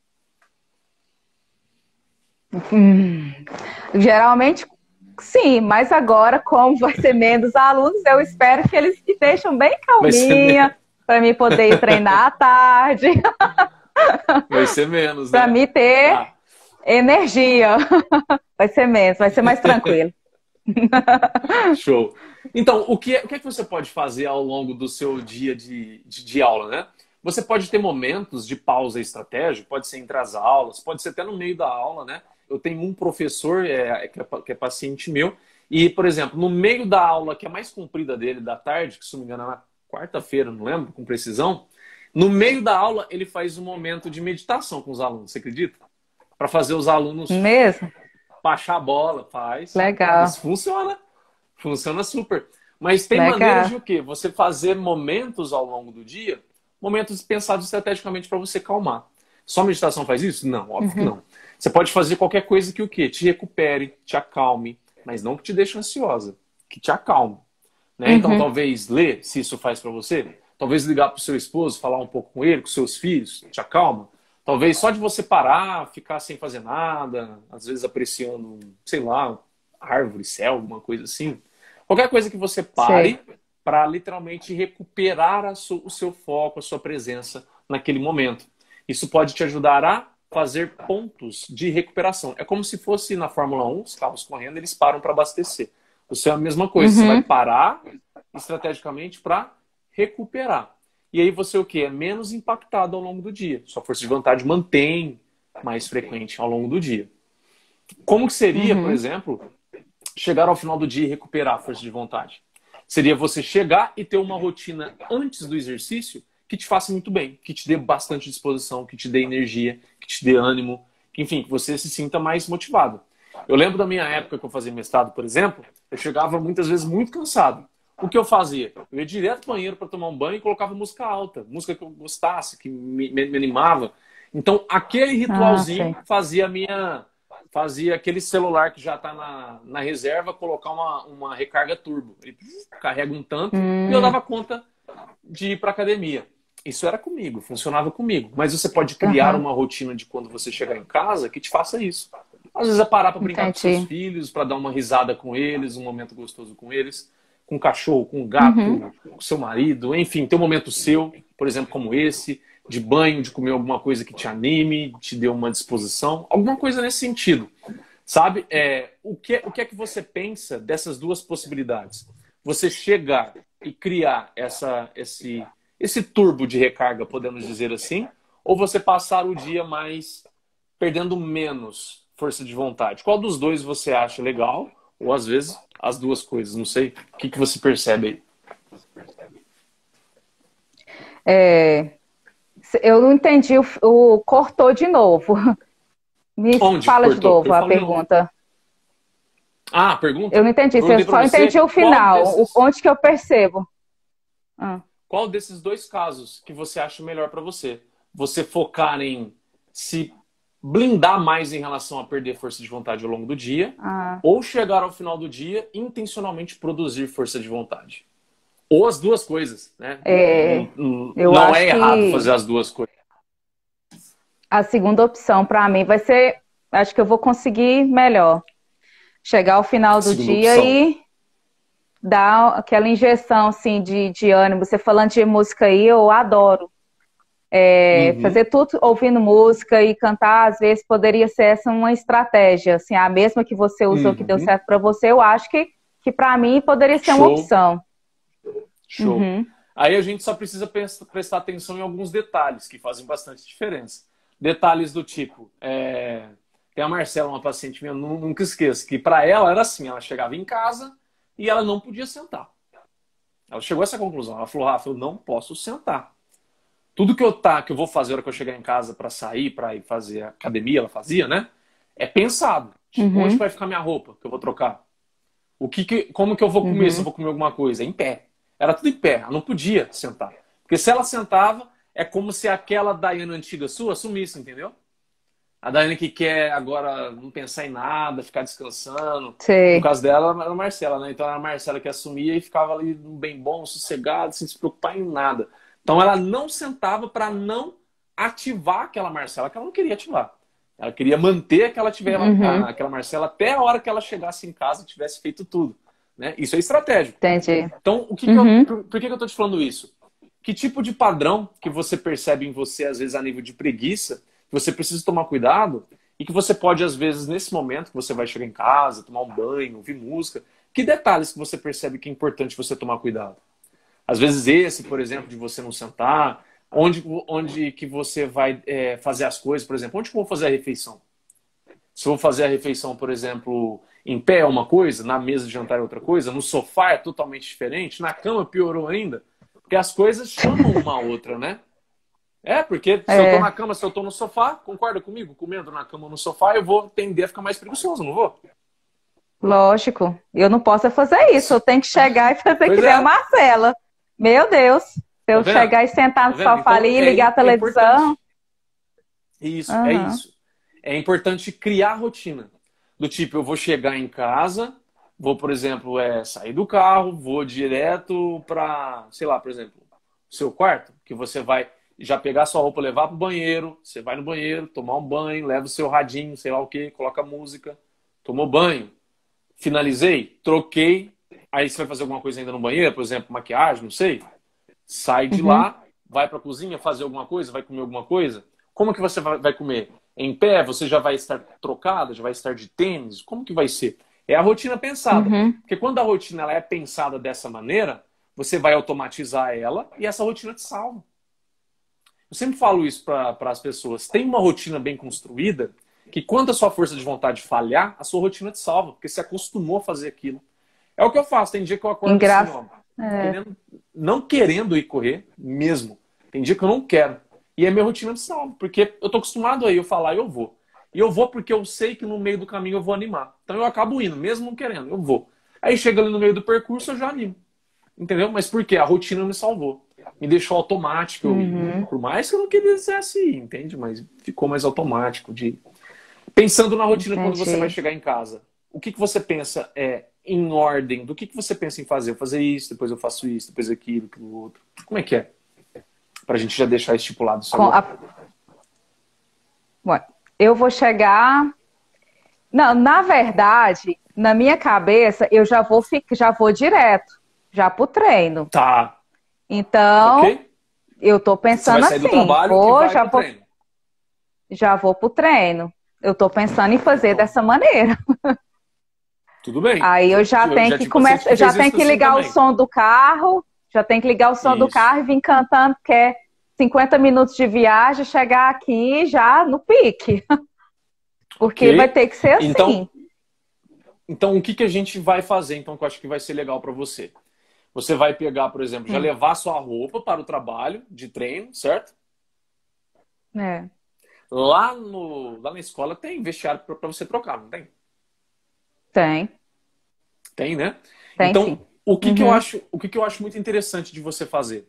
Hum, geralmente, sim, mas agora, como vai ser menos alunos, eu espero que eles me deixem bem calminha, para mim poder ir treinar à tarde. Vai ser menos, né? Para mim ter ah. energia. Vai ser menos, vai ser mais tranquilo. Show. Então, o que, é, o que é que você pode fazer ao longo do seu dia de, de, de aula, né? Você pode ter momentos de pausa estratégica, pode ser entre as aulas, pode ser até no meio da aula, né? Eu tenho um professor é, que, é, que é paciente meu, e, por exemplo, no meio da aula, que é mais comprida dele, da tarde, que se não me engano é na quarta-feira, não lembro com precisão, no meio da aula ele faz um momento de meditação com os alunos, você acredita? Para fazer os alunos Mesmo? baixar a bola, faz. Legal. Isso funciona. Funciona super. Mas tem Legal. maneiras de o quê? Você fazer momentos ao longo do dia, momentos pensados estrategicamente para você calmar. Só meditação faz isso? Não, óbvio Uhum. que não. Você pode fazer qualquer coisa que o quê? Te recupere, te acalme, mas não que te deixe ansiosa, que te acalme. Né? Uhum. Então, talvez ler, se isso faz para você, talvez ligar para o seu esposo, falar um pouco com ele, com seus filhos, te acalma. Talvez só de você parar, ficar sem fazer nada, às vezes apreciando, sei lá, árvore, céu, alguma coisa assim. Qualquer coisa que você pare para literalmente recuperar a su- o seu foco, a sua presença naquele momento. Isso pode te ajudar a fazer pontos de recuperação. É como se fosse na Fórmula um, os carros correndo, eles param para abastecer. Você é a mesma coisa, Uhum. você vai parar estrategicamente para recuperar. E aí você o quê? É menos impactado ao longo do dia. Sua força de vontade mantém mais frequente ao longo do dia. Como que seria, Uhum. por exemplo, chegar ao final do dia e recuperar a força de vontade? Seria você chegar e ter uma rotina antes do exercício que te faça muito bem, que te dê bastante disposição, que te dê energia, que te dê ânimo, que, enfim, que você se sinta mais motivado. Eu lembro da minha época que eu fazia mestrado, por exemplo, eu chegava muitas vezes muito cansado. O que eu fazia? Eu ia direto pro banheiro para tomar um banho e colocava música alta, música que eu gostasse, que me, me, me animava. Então, aquele ritualzinho Ah, fazia a minha... fazia aquele celular que já está na, na reserva colocar uma, uma recarga turbo. Ele carrega um tanto hum. e eu dava conta de ir para academia. Isso era comigo, funcionava comigo. Mas você pode criar Uhum. uma rotina de quando você chegar em casa que te faça isso. Às vezes é parar para brincar com seus Entendi. filhos, para dar uma risada com eles, um momento gostoso com eles, com o cachorro, com o gato, Uhum. com o seu marido, enfim, ter um momento seu, por exemplo, como esse, de banho, de comer alguma coisa que te anime, te dê uma disposição, alguma coisa nesse sentido. Sabe? É, o, que, o que é que você pensa dessas duas possibilidades? Você chegar e criar essa, esse, esse turbo de recarga, podemos dizer assim, ou você passar o dia mais perdendo menos força de vontade? Qual dos dois você acha legal? Ou às vezes as duas coisas, não sei. O que, que você percebe aí? É, eu não entendi, o, o cortou de novo. Me Onde fala de cortou? novo Eu a falo de novo. pergunta. Ah, pergunta? Eu não entendi, Eu eu perguntei só pra você entendi o qual final. desses, o- Onde que eu percebo? Ah, qual desses dois casos que você acha melhor para você? Você focar em se blindar mais em relação a perder força de vontade ao longo do dia, ah, ou chegar ao final do dia e intencionalmente produzir força de vontade. Ou as duas coisas, né? é, Não, não- eu não acho é errado que fazer as duas coisas. a segunda opção para mim vai ser, acho que eu vou conseguir melhor. Chegar ao final do Segunda dia opção. e dar aquela injeção assim, de, de ânimo. Você falando de música aí, eu adoro. É, Uhum. fazer tudo ouvindo música e cantar, às vezes poderia ser essa uma estratégia, assim, a mesma que você usou que deu Uhum. certo para você, eu acho que, que para mim poderia ser uma Show. opção. Show. Uhum. Aí a gente só precisa pens- prestar atenção em alguns detalhes que fazem bastante diferença. Detalhes do tipo, é, tem a Marcela, uma paciente minha, nu- nunca esqueço, que para ela era assim, ela chegava em casa e ela não podia sentar. Ela chegou a essa conclusão, ela falou, Rafa, eu não posso sentar. Tudo que eu, tá, que eu vou fazer na hora que eu chegar em casa para sair, para ir fazer academia, ela fazia, né? É pensado. Tipo, onde Uhum. vai ficar minha roupa que eu vou trocar? O que que, como que eu vou comer se eu Uhum. vou comer alguma coisa? Em pé. Era tudo em pé, ela não podia sentar. Porque se ela sentava, é como se aquela Daiane antiga sua sumisse, entendeu? A Daiane que quer agora não pensar em nada, ficar descansando. No Sei. caso dela, era a Marcela, né? Então era a Marcela que assumia e ficava ali bem bom, sossegado, sem se preocupar em nada. Então ela não sentava para não ativar aquela Marcela que ela não queria ativar. Ela queria manter aquela, tiver, Uhum. aquela Marcela até a hora que ela chegasse em casa e tivesse feito tudo. Né? Isso é estratégico. Entendi. Então, o que que Uhum. eu, por, por que, que eu tô te falando isso? Que tipo de padrão que você percebe em você, às vezes, a nível de preguiça, que você precisa tomar cuidado e que você pode, às vezes, nesse momento que você vai chegar em casa, tomar um banho, ouvir música, que detalhes que você percebe que é importante você tomar cuidado? Às vezes esse, por exemplo, de você não sentar, onde, onde que você vai é, fazer as coisas, por exemplo, onde que eu vou fazer a refeição? Se eu vou fazer a refeição, por exemplo, em pé é uma coisa, na mesa de jantar é outra coisa, no sofá é totalmente diferente, na cama piorou ainda, porque as coisas chamam uma a outra, né? É, porque se É. eu tô na cama, se eu tô no sofá, concorda comigo? Comendo na cama ou no sofá, eu vou tender a ficar mais preguiçoso, não vou? Lógico. Eu não posso fazer isso. Eu tenho que chegar e fazer Pois que nem é. a Marcela. Meu Deus. Se eu vendo? chegar e sentar no Tá vendo? sofá Então, ali e é ligar a televisão. importante. Isso, é Aham. isso. É importante criar rotina. Do tipo, eu vou chegar em casa, vou, por exemplo, é, sair do carro, vou direto para, sei lá, por exemplo, seu quarto, que você vai já pegar sua roupa, levar pro banheiro, você vai no banheiro, tomar um banho, leva o seu radinho, sei lá o quê, coloca música, tomou banho, finalizei, troquei, aí você vai fazer alguma coisa ainda no banheiro, por exemplo, maquiagem, não sei, sai de Uhum. lá, vai para a cozinha fazer alguma coisa, vai comer alguma coisa. Como que você vai vai comer? Em pé? Você já vai estar trocada? Já vai estar de tênis? Como que vai ser? É a rotina pensada. Uhum. Porque quando a rotina ela é pensada dessa maneira, você vai automatizar ela e essa rotina te salva. Eu sempre falo isso para as pessoas. Tem uma rotina bem construída que quando a sua força de vontade falhar, a sua rotina te salva, porque você acostumou a fazer aquilo. É o que eu faço. Tem dia que eu acordo Engra... assim, ó, É. querendo, não querendo ir correr mesmo. Tem dia que eu não quero. E a minha rotina me salva, porque eu tô acostumado aí eu falar, eu vou. E eu vou porque eu sei que no meio do caminho eu vou animar. Então eu acabo indo, mesmo não querendo, eu vou. Aí chega ali no meio do percurso, eu já animo. Entendeu? Mas por quê? A rotina me salvou. Me deixou automático eu ir. Uhum. Por mais que eu não quisesse ir, entende? Mas ficou mais automático de... Pensando na rotina quando você vai Entendi. chegar em casa, o que, que você pensa é, em ordem? Do que, que você pensa em fazer? Eu fazer isso, depois eu faço isso, depois aquilo, aquilo outro. Como é que é? Pra gente já deixar estipulado isso Com agora. a... Bom, eu vou chegar. Não, na verdade, na minha cabeça, eu já vou fi- já vou direto, já pro treino. Tá, Então, ok? eu tô Você vai pensando sair do assim, trabalho e vou, vai já pro vou, treino. já vou pro treino. Eu tô pensando em fazer Então, dessa maneira. tudo bem. Aí eu já Eu tenho já que tive paciente começar, que eu já fez tenho isso que assim ligar o também. som do carro, já tenho que ligar o som do Isso, carro e vir cantando, porque é cinquenta minutos de viagem, chegar aqui já no pique. Porque vai ok? ter que ser Então, assim. então o que, que a gente vai fazer, então, que eu acho que vai ser legal para você? Você vai pegar, por exemplo, já Hum, levar sua roupa para o trabalho de treino, certo? é, Lá, no, lá na escola tem vestiário para você trocar, não tem? tem, Tem, né? tem sim. Então, o que, que eu Uhum, acho, o que, que eu acho muito interessante de você fazer?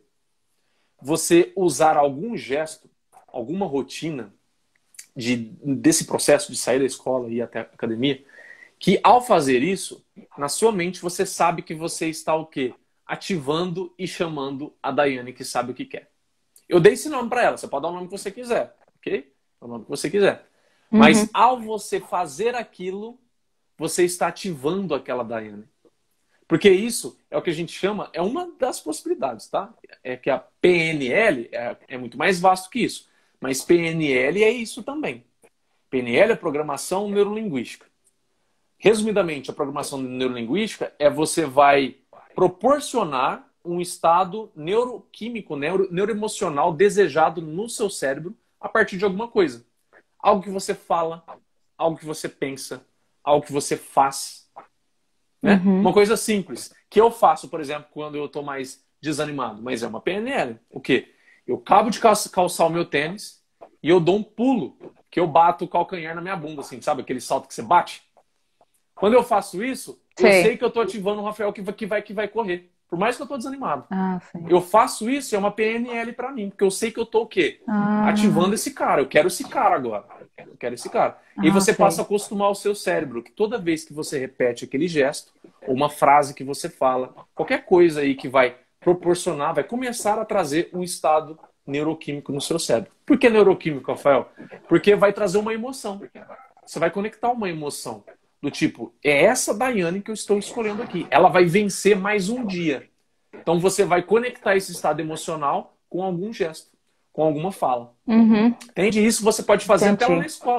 Você usar algum gesto, alguma rotina de, desse processo de sair da escola e ir até a academia, que ao fazer isso, na sua mente você sabe que você está o quê? Ativando e chamando a Daiane que sabe o que quer. Eu dei esse nome para ela, você pode dar o nome que você quiser, ok? É o nome que você quiser. Mas uhum, ao você fazer aquilo, você está ativando aquela Daiane. Porque isso é o que a gente chama, é uma das possibilidades, tá? É que a P N L é, é muito mais vasto que isso. Mas P N L é isso também. P N L é programação neurolinguística. Resumidamente, a programação neurolinguística é você vai proporcionar um estado neuroquímico, neuro, neuroemocional desejado no seu cérebro a partir de alguma coisa. Algo que você fala, algo que você pensa, algo que você faz. Né? uhum. Uma coisa simples, que eu faço, por exemplo, quando eu estou mais desanimado, mas é uma P N L. O quê? Eu acabo de calçar o meu tênis e eu dou um pulo, que eu bato o calcanhar na minha bunda, assim, sabe? Aquele salto que você bate. Quando eu faço isso, eu Sei. sei que eu estou ativando o Rafael que vai, que vai, que vai correr. Por mais que eu estou desanimado. Ah, sim. Eu faço isso, é uma P N L para mim, porque eu sei que eu estou o quê? Ah, Ativando esse cara. Eu quero esse cara agora. Eu quero esse cara. E ah, você sei. passa a acostumar o seu cérebro, que toda vez que você repete aquele gesto, ou uma frase que você fala, qualquer coisa aí que vai proporcionar, vai começar a trazer um estado neuroquímico no seu cérebro. Por que neuroquímico, Rafael? Porque vai trazer uma emoção. Você vai conectar uma emoção. Do tipo, é essa Daiane que eu estou escolhendo aqui. Ela vai vencer mais um dia. Então você vai conectar esse estado emocional com algum gesto, com alguma fala. Uhum, Entende? Isso você pode fazer até lá na entendi. escola.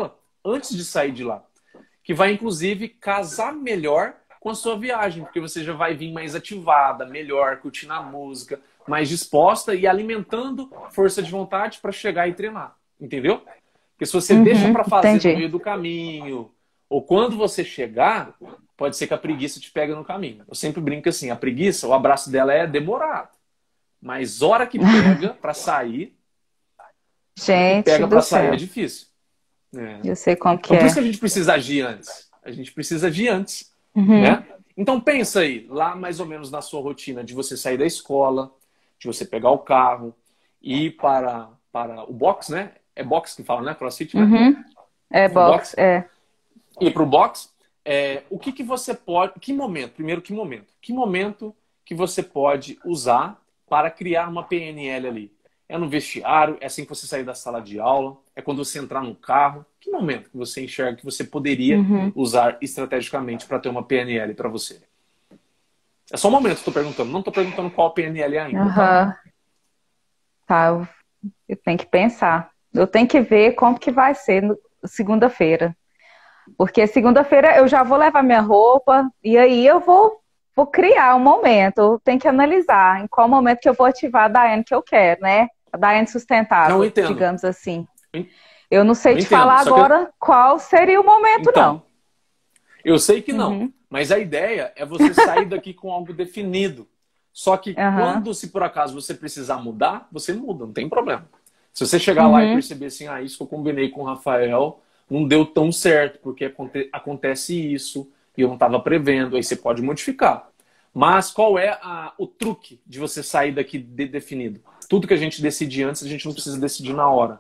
antes de sair de lá. Que vai, inclusive, casar melhor com a sua viagem, porque você já vai vir mais ativada, melhor, curtindo a música, mais disposta e alimentando força de vontade para chegar e treinar. Entendeu? Porque se você Uhum, deixa para fazer entendi. no meio do caminho, ou quando você chegar, pode ser que a preguiça te pegue no caminho. Eu sempre brinco assim, a preguiça, o abraço dela é demorado. Mas hora que pega para sair, que Gente pega do para sair é céu. difícil. É. Eu sei como que Então por isso que é. a gente precisa agir antes. A gente precisa agir antes, Uhum, né? Então pensa aí, lá mais ou menos na sua rotina de você sair da escola, de você pegar o carro, ir para, para o box, né? É box que fala, né? CrossFit, né? uhum. É O box, box. é. Ir para o box. É, o que, que você pode... Que momento? Primeiro, que momento? Que momento que você pode usar para criar uma P N L ali? É no vestiário? É assim que você sair da sala de aula? É quando você entrar no carro? Que momento que você enxerga que você poderia Uhum, usar estrategicamente para ter uma P N L para você? É só um momento que eu tô perguntando. Não estou perguntando qual P N L é ainda, tá? aham. Tá, eu, eu tenho que pensar. Eu tenho que ver como que vai ser no- segunda-feira. Porque segunda-feira eu já vou levar minha roupa e aí eu vou, vou criar um momento. Eu tenho que analisar em qual momento que eu vou ativar a Daiane que eu quero, né? A Daiane Não, eu sustentável, entendo. digamos assim. Eu en- Eu não sei eu te entendo. falar Só que eu... agora qual seria o momento, Então, não. eu sei que não. Uhum, Mas a ideia é você sair daqui com algo definido. Só que aham, quando, se por acaso você precisar mudar, você muda, não tem problema. Se você chegar lá e uhum, perceber assim, ah, isso que eu combinei com o Rafael não deu tão certo, porque aconte- acontece isso e eu não estava prevendo, aí você pode modificar. Mas qual é a- o truque de você sair daqui de- definido? Tudo que a gente decide antes, a gente não precisa decidir na hora.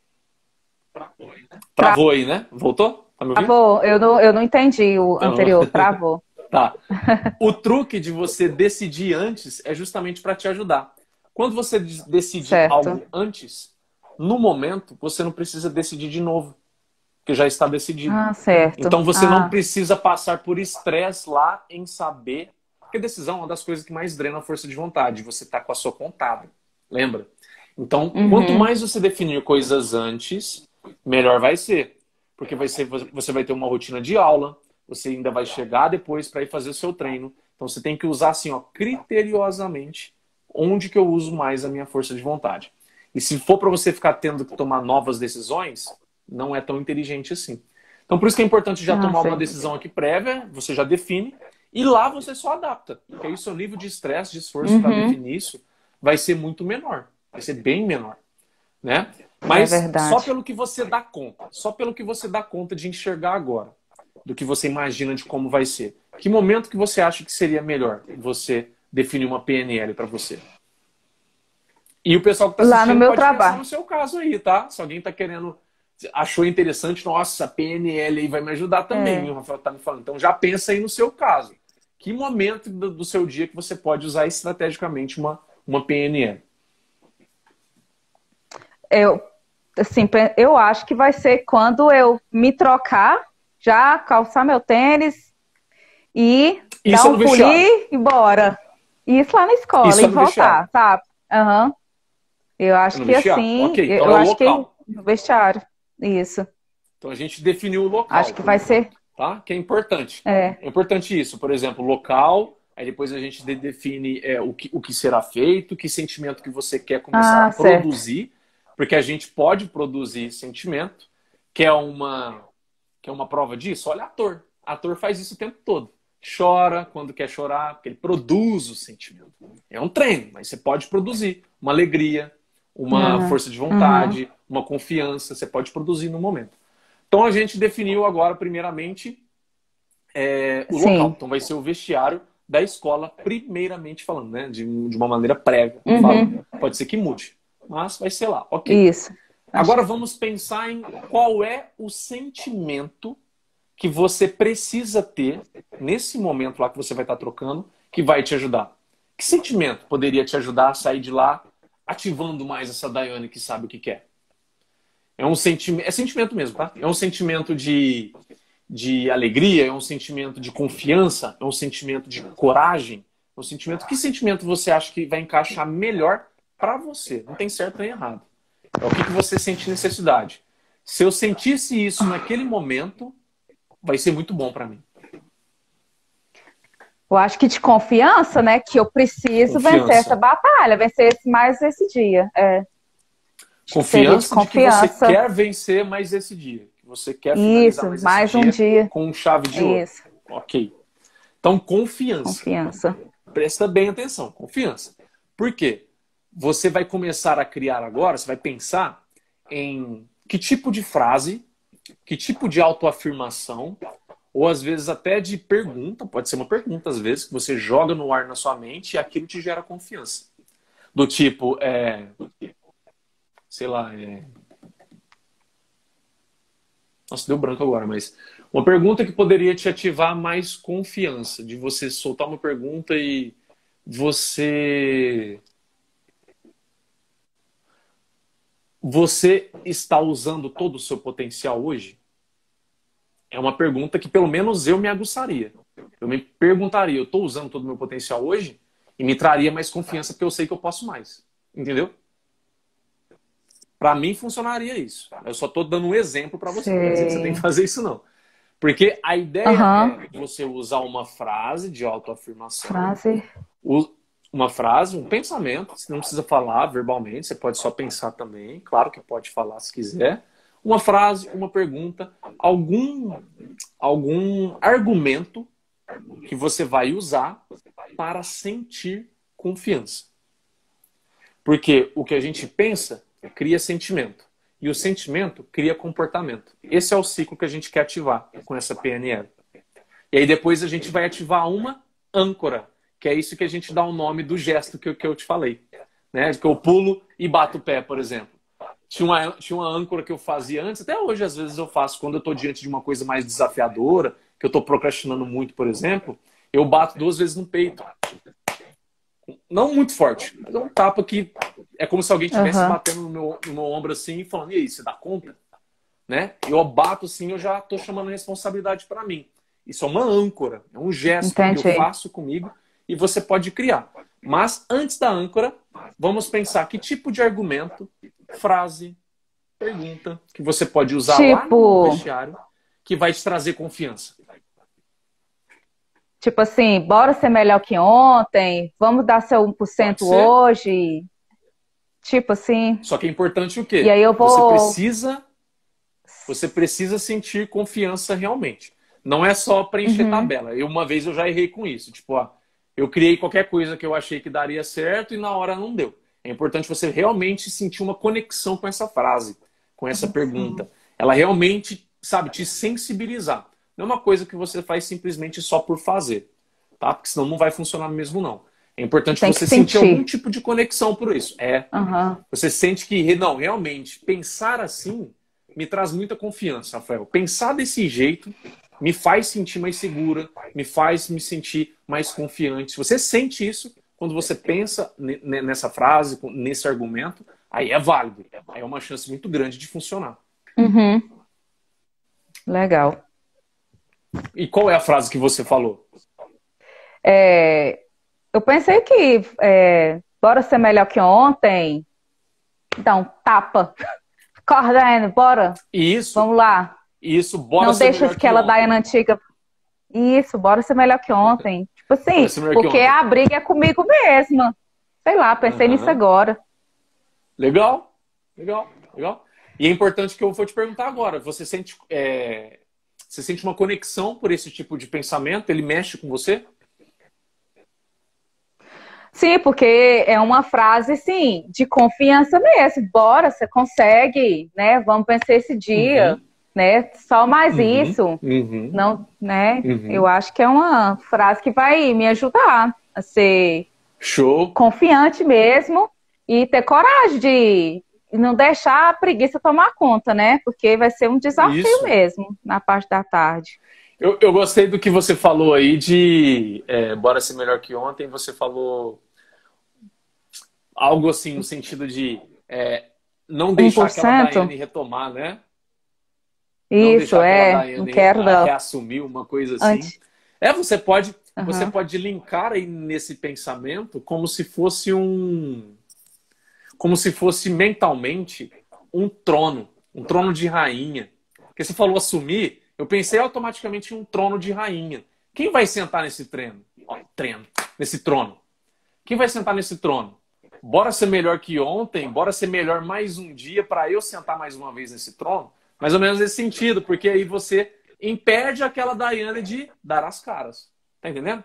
Travou aí, né? Voltou? Tá me ouvindo? travou. Eu não, eu não entendi o Então, anterior, travou. tá. O truque de você decidir antes é justamente para te ajudar. Quando você de- decide Certo. algo antes, no momento, você não precisa decidir de novo, porque já está decidido. Ah, certo. Então você não Ah, precisa passar por estresse lá em saber, porque decisão é uma das coisas que mais drena a força de vontade. Você está com a sua contada, lembra? Então, quanto uhum. mais você definir coisas antes, melhor vai ser. Porque vai ser, você vai ter uma rotina de aula, você ainda vai chegar depois para ir fazer o seu treino. Então você tem que usar assim, ó, criteriosamente, onde que eu uso mais a minha força de vontade. E se for para você ficar tendo que tomar novas decisões, não é tão inteligente assim. Então por isso que é importante já Ah, tomar uma sei. decisão aqui prévia, você já define, e lá você só adapta. Porque aí o seu nível de estresse, de esforço para Uhum. definir isso, vai ser muito menor. Vai ser bem menor, né? É Mas só verdade. pelo que você dá conta, só pelo que você dá conta de enxergar agora, do que você imagina de como vai ser. Que momento que você acha que seria melhor você definir uma P N L para você? E o pessoal que está Lá no assistindo meu pode pensar trabalho. no seu caso aí, tá? Se alguém está querendo, achou interessante, nossa, a P N L aí vai me ajudar também, É. viu? O Rafael tá me falando. Então já pensa aí no seu caso. Que momento do, do seu dia que você pode usar estrategicamente uma, uma P N L? Eu, assim, pe- eu acho que vai ser quando eu me trocar, já calçar meu tênis e dar Isso é no um vestiário. pulinho e bora. E isso lá na escola Isso e é no vestiário. voltar, sabe? Aham. Eu É acho no que vestiário? assim, Ok, então eu é o acho que local. no vestiário. Isso. Então a gente definiu o Acho local, que por vai ser. enquanto, tá? Que é importante. É. É importante isso, por exemplo, local, aí depois a gente de- define é, o, que, o que será feito, que sentimento que você quer começar a Ah, certo. produzir, porque a gente pode produzir sentimento, que é uma, que é uma prova disso. Olha, ator. Ator faz isso o tempo todo. Chora quando quer chorar, porque ele produz o sentimento. É um treino, mas você pode produzir uma alegria, uma Aham. força de Uhum. vontade, uma confiança, você pode produzir no momento. Então a gente definiu agora, primeiramente, é, o local. Sim. Então vai ser o vestiário da escola, primeiramente falando, né? De, de uma maneira prévia Uhum. falando. Pode ser que mude, mas vai ser lá, ok. Isso. Acho. Agora vamos pensar em qual é o sentimento que você precisa ter nesse momento lá que você vai estar trocando, que vai te ajudar. Que sentimento poderia te ajudar a sair de lá ativando mais essa Daiane que sabe o que quer? É um sentimento, é sentimento mesmo, tá? É um sentimento de, de alegria, é um sentimento de confiança, é um sentimento de coragem, é um sentimento. Que sentimento você acha que vai encaixar melhor para você? Não tem certo nem errado. É o que, que você sente necessidade. Se eu sentisse isso naquele momento, vai ser muito bom para mim. Eu acho que de confiança, né? Que eu preciso Confiança. vencer essa batalha, vencer esse, mais esse dia. É. Confiança de, de confiança de que você quer vencer mais esse dia. Que você quer finalizar Isso, mais, mais esse um dia, dia com chave de ouro. Isso. Ok. Então, confiança. Confiança. Presta bem atenção. Confiança. Por quê? Você vai começar a criar agora, você vai pensar em que tipo de frase, que tipo de autoafirmação, ou às vezes até de pergunta, pode ser uma pergunta às vezes, que você joga no ar na sua mente e aquilo te gera confiança. Do tipo, é, sei lá, é... Nossa, deu branco agora, mas uma pergunta que poderia te ativar mais confiança, de você soltar uma pergunta e você... Você está usando todo o seu potencial hoje? É uma pergunta que pelo menos eu me aguçaria. Eu me perguntaria, eu estou usando todo o meu potencial hoje? E me traria mais confiança porque eu sei que eu posso mais. Entendeu? Para mim funcionaria isso. Eu só estou dando um exemplo para você. Não quer dizer que você tem que fazer isso não. Porque a ideia uhum. é você usar uma frase de autoafirmação. Frase. Uma frase, um pensamento. Você não precisa falar verbalmente, você pode só pensar também. Claro que pode falar se quiser. Uma frase, uma pergunta, algum, algum argumento que você vai usar para sentir confiança. Porque o que a gente pensa cria sentimento. E o sentimento cria comportamento. Esse é o ciclo que a gente quer ativar com essa P N L. E aí depois a gente vai ativar uma âncora, que é isso que a gente dá o nome do gesto que eu, que eu te falei. Né? Que eu pulo e bato o pé, por exemplo. Tinha uma, tinha uma âncora que eu fazia antes, até hoje às vezes eu faço, quando eu estou diante de uma coisa mais desafiadora, que eu estou procrastinando muito, por exemplo, eu bato duas vezes no peito. Não muito forte, mas é um tapa que é como se alguém estivesse uhum. batendo no meu, no meu ombro assim e falando, e aí, você dá conta? Né? Eu bato assim, eu já estou chamando a responsabilidade para mim. Isso é uma âncora, é um gesto Entendi. que eu faço comigo e você pode criar. Mas antes da âncora, vamos pensar que tipo de argumento, frase, pergunta que você pode usar tipo... lá no vestiário que vai te trazer confiança. Tipo assim, bora ser melhor que ontem, vamos dar seu um por cento hoje. Tipo assim. Só que é importante o quê? E aí eu vou... Você precisa, você precisa sentir confiança realmente. Não é só preencher uhum. tabela. Eu, uma vez eu já errei com isso. Tipo, ó, eu criei qualquer coisa que eu achei que daria certo e na hora não deu. É importante você realmente sentir uma conexão com essa frase, com essa pergunta. Ela realmente, sabe, te sensibilizar. Não é uma coisa que você faz simplesmente só por fazer, tá? Porque senão não vai funcionar mesmo, não. É importante Tem você sentir. sentir algum tipo de conexão por isso. É. Uhum. Você sente que, não, realmente, pensar assim me traz muita confiança, Rafael. Pensar desse jeito me faz sentir mais segura, me faz me sentir mais confiante. Se você sente isso, quando você pensa nessa frase, nesse argumento, aí é válido. Aí é uma chance muito grande de funcionar. Uhum. Legal. E qual é a frase que você falou? É, eu pensei que é, bora ser melhor que ontem. Então, tapa. Acorda, Anne, bora. Isso. Vamos lá. Isso, bora Não ser deixa melhor aquela que ontem. Diana antiga. Isso, bora ser melhor que ontem. Tipo assim, porque a briga é comigo mesma. Sei lá, pensei uhum. nisso agora. Legal, legal, legal. E é importante que eu vou te perguntar agora. Você sente, é, você sente uma conexão por esse tipo de pensamento? Ele mexe com você? Sim, porque é uma frase, sim, de confiança mesmo. Bora, você consegue, né? Vamos vencer esse dia, uhum. né? Só mais uhum. isso. Uhum. Não, né? Uhum. Eu acho que é uma frase que vai me ajudar a ser Show. Confiante mesmo e ter coragem de não deixar a preguiça tomar conta, né? Porque vai ser um desafio isso. mesmo na parte da tarde. Eu, eu gostei do que você falou aí de é, bora ser melhor que ontem. Você falou algo assim no sentido de é, não deixar aquela Daiane retomar, né? Isso, é. Não quero re, não. reassumir uma coisa assim. Antes. É, você pode, uhum. você pode linkar aí nesse pensamento como se fosse um... Como se fosse mentalmente um trono. um trono de rainha. Porque você falou assumir, eu pensei automaticamente em um trono de rainha. Quem vai sentar nesse treino? Ó, treino, nesse trono. Quem vai sentar nesse trono? Bora ser melhor que ontem, bora ser melhor mais um dia para eu sentar mais uma vez nesse trono? Mais ou menos nesse sentido, porque aí você impede aquela Daiane de dar as caras. Tá entendendo?